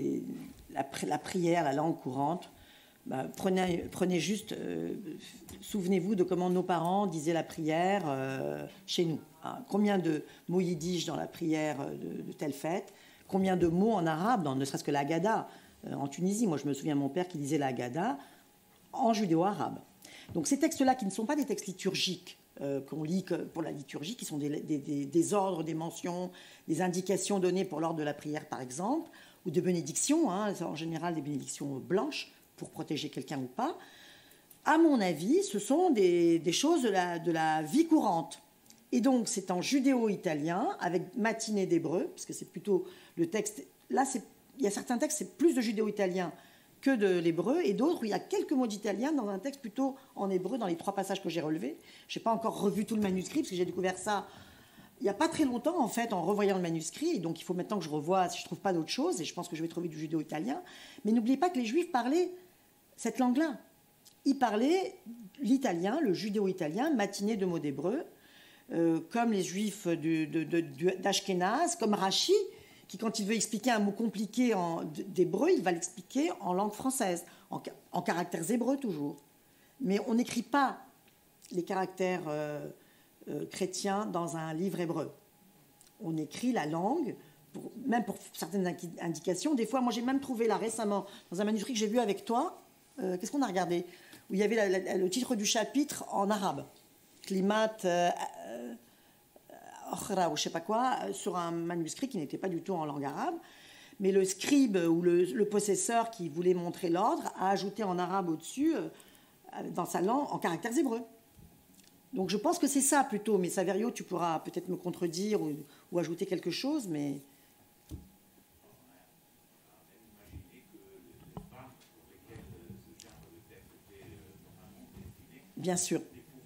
la prière, la langue courante. Prenez juste, souvenez-vous de comment nos parents disaient la prière chez nous. Combien de mots yiddish dans la prière de telle fête, combien de mots en arabe, ne serait-ce que l'Agada en Tunisie. Moi, je me souviens de mon père qui disait l'Agada en judéo-arabe. Donc ces textes-là, qui ne sont pas des textes liturgiques, qu'on lit pour la liturgie, qui sont des ordres, des mentions, des indications données pour l'ordre de la prière, par exemple, ou de bénédictions, en général des bénédictions blanches, pour protéger quelqu'un ou pas, à mon avis, ce sont des choses de la vie courante. Et donc, c'est en judéo-italien, avec matinée d'hébreu, parce que c'est plutôt le texte... Là, il y a certains textes, c'est plus de judéo-italien que de l'hébreu, et d'autres où il y a quelques mots d'italien dans un texte plutôt en hébreu, dans les 3 passages que j'ai relevés. Je n'ai pas encore revu tout le manuscrit, parce que j'ai découvert ça il n'y a pas très longtemps, en fait, en revoyant le manuscrit. Et donc, il faut maintenant que je revoie si je ne trouve pas d'autre chose, et je pense que je vais trouver du judéo-italien. Mais n'oubliez pas que les Juifs parlaient cette langue-là. Ils parlaient l'italien, le judéo-italien, matiné de mots d'hébreu, comme les Juifs d'Ashkénaz, comme Rachi, qui, quand il veut expliquer un mot compliqué d'hébreu, il va l'expliquer en langue française, en caractères hébreux toujours. Mais on n'écrit pas les caractères chrétiens dans un livre hébreu. On écrit la langue, même pour certaines indications. Des fois, moi j'ai même trouvé là récemment, dans un manuscrit que j'ai vu avec toi, qu'est-ce qu'on a regardé? Où il y avait le titre du chapitre en arabe. Klimat Ochra ou je ne sais pas quoi, sur un manuscrit qui n'était pas du tout en langue arabe. Mais le scribe ou le possesseur qui voulait montrer l'ordre a ajouté en arabe au-dessus, dans sa langue, en caractères hébreux. Donc je pense que c'est ça plutôt. Mais Saverio, tu pourras peut-être me contredire ou ajouter quelque chose, mais... Bien sûr.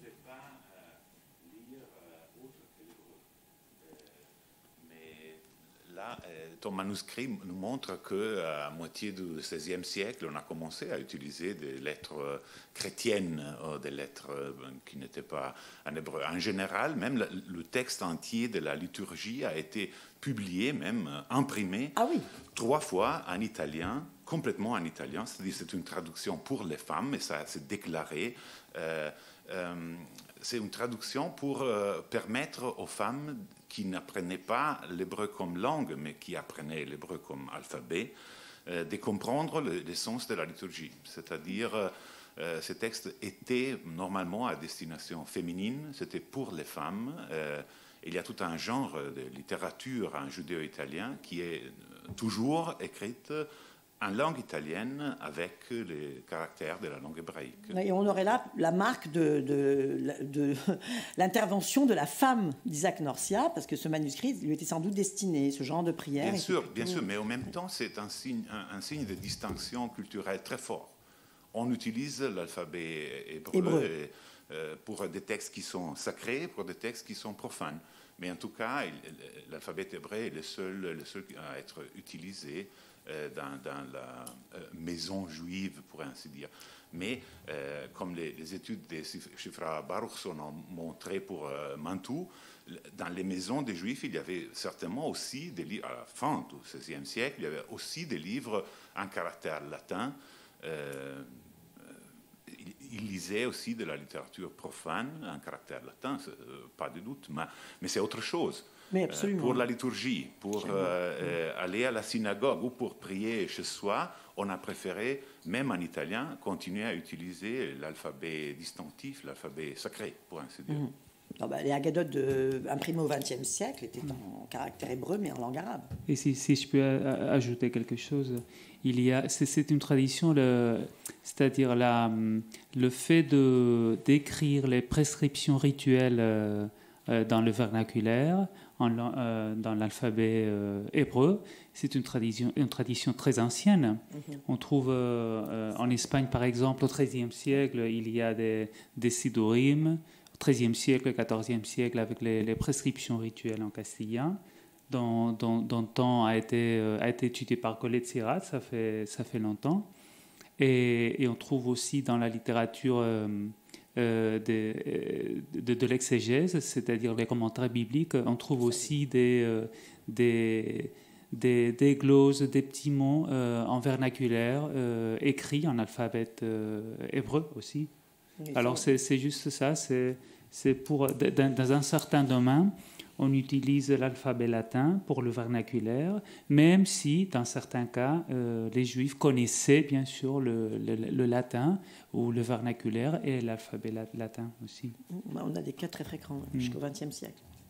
Ton manuscrit nous montre qu'à moitié du XVIe siècle, on a commencé à utiliser des lettres chrétiennes, des lettres qui n'étaient pas en hébreu. En général, même le texte entier de la liturgie a été publié, même imprimé, 3 fois en italien, complètement en italien. C'est-à-dire c'est une traduction pour les femmes, et ça s'est déclaré. C'est une traduction pour permettre aux femmes qui n'apprenaient pas l'hébreu comme langue, mais qui apprenaient l'hébreu comme alphabet, de comprendre le sens de la liturgie. C'est-à-dire, ces textes étaient normalement à destination féminine, c'était pour les femmes. Il y a tout un genre de littérature en judéo-italien qui est toujours écrite en langue italienne avec les caractères de la langue hébraïque. Et on aurait là la marque de l'intervention de la femme d'Isaac Norcia, parce que ce manuscrit lui était sans doute destiné, ce genre de prière. Bien sûr, mais en même temps, c'est un signe de distinction culturelle très fort. On utilise l'alphabet hébreu. Pour des textes qui sont sacrés, pour des textes qui sont profanes. Mais en tout cas, l'alphabet hébreu est le seul à être utilisé dans la maison juive, pour ainsi dire. Mais comme les études des Shifra Baruchson ont montré pour Mantoue, dans les maisons des Juifs, il y avait certainement aussi des livres, à la fin du XVIe siècle, il y avait aussi des livres en caractère latin. Il lisait aussi de la littérature profane en caractère latin, pas de doute, mais c'est autre chose. Mais absolument. Pour la liturgie, pour aller à la synagogue ou pour prier chez soi, on a préféré, même en italien, continuer à utiliser l'alphabet distinctif, l'alphabet sacré, pour ainsi dire. Non, les Haggadot imprimés au XXe siècle étaient en caractère hébreu, mais en langue arabe. Et si je peux ajouter quelque chose, c'est une tradition, c'est-à-dire le fait d'écrire les prescriptions rituelles dans le vernaculaire, dans l'alphabet hébreu, c'est une tradition très ancienne. On trouve en Espagne, par exemple, au XIIIe siècle, il y a des sidurim, au XIIIe siècle, XIVe siècle, avec les prescriptions rituelles en castillan, dont le temps a été étudié par Colette Sirat, ça fait longtemps. Et on trouve aussi dans la littérature de l'exégèse, c'est-à-dire les commentaires bibliques, on trouve aussi des gloses, des petits mots en vernaculaire, écrits en alphabet hébreu aussi. Alors c'est juste ça, c'est pour dans un certain domaine, on utilise l'alphabet latin pour le vernaculaire, même si, dans certains cas, les Juifs connaissaient bien sûr le latin ou le vernaculaire et l'alphabet latin aussi. On a des cas très fréquents jusqu'au XXe siècle.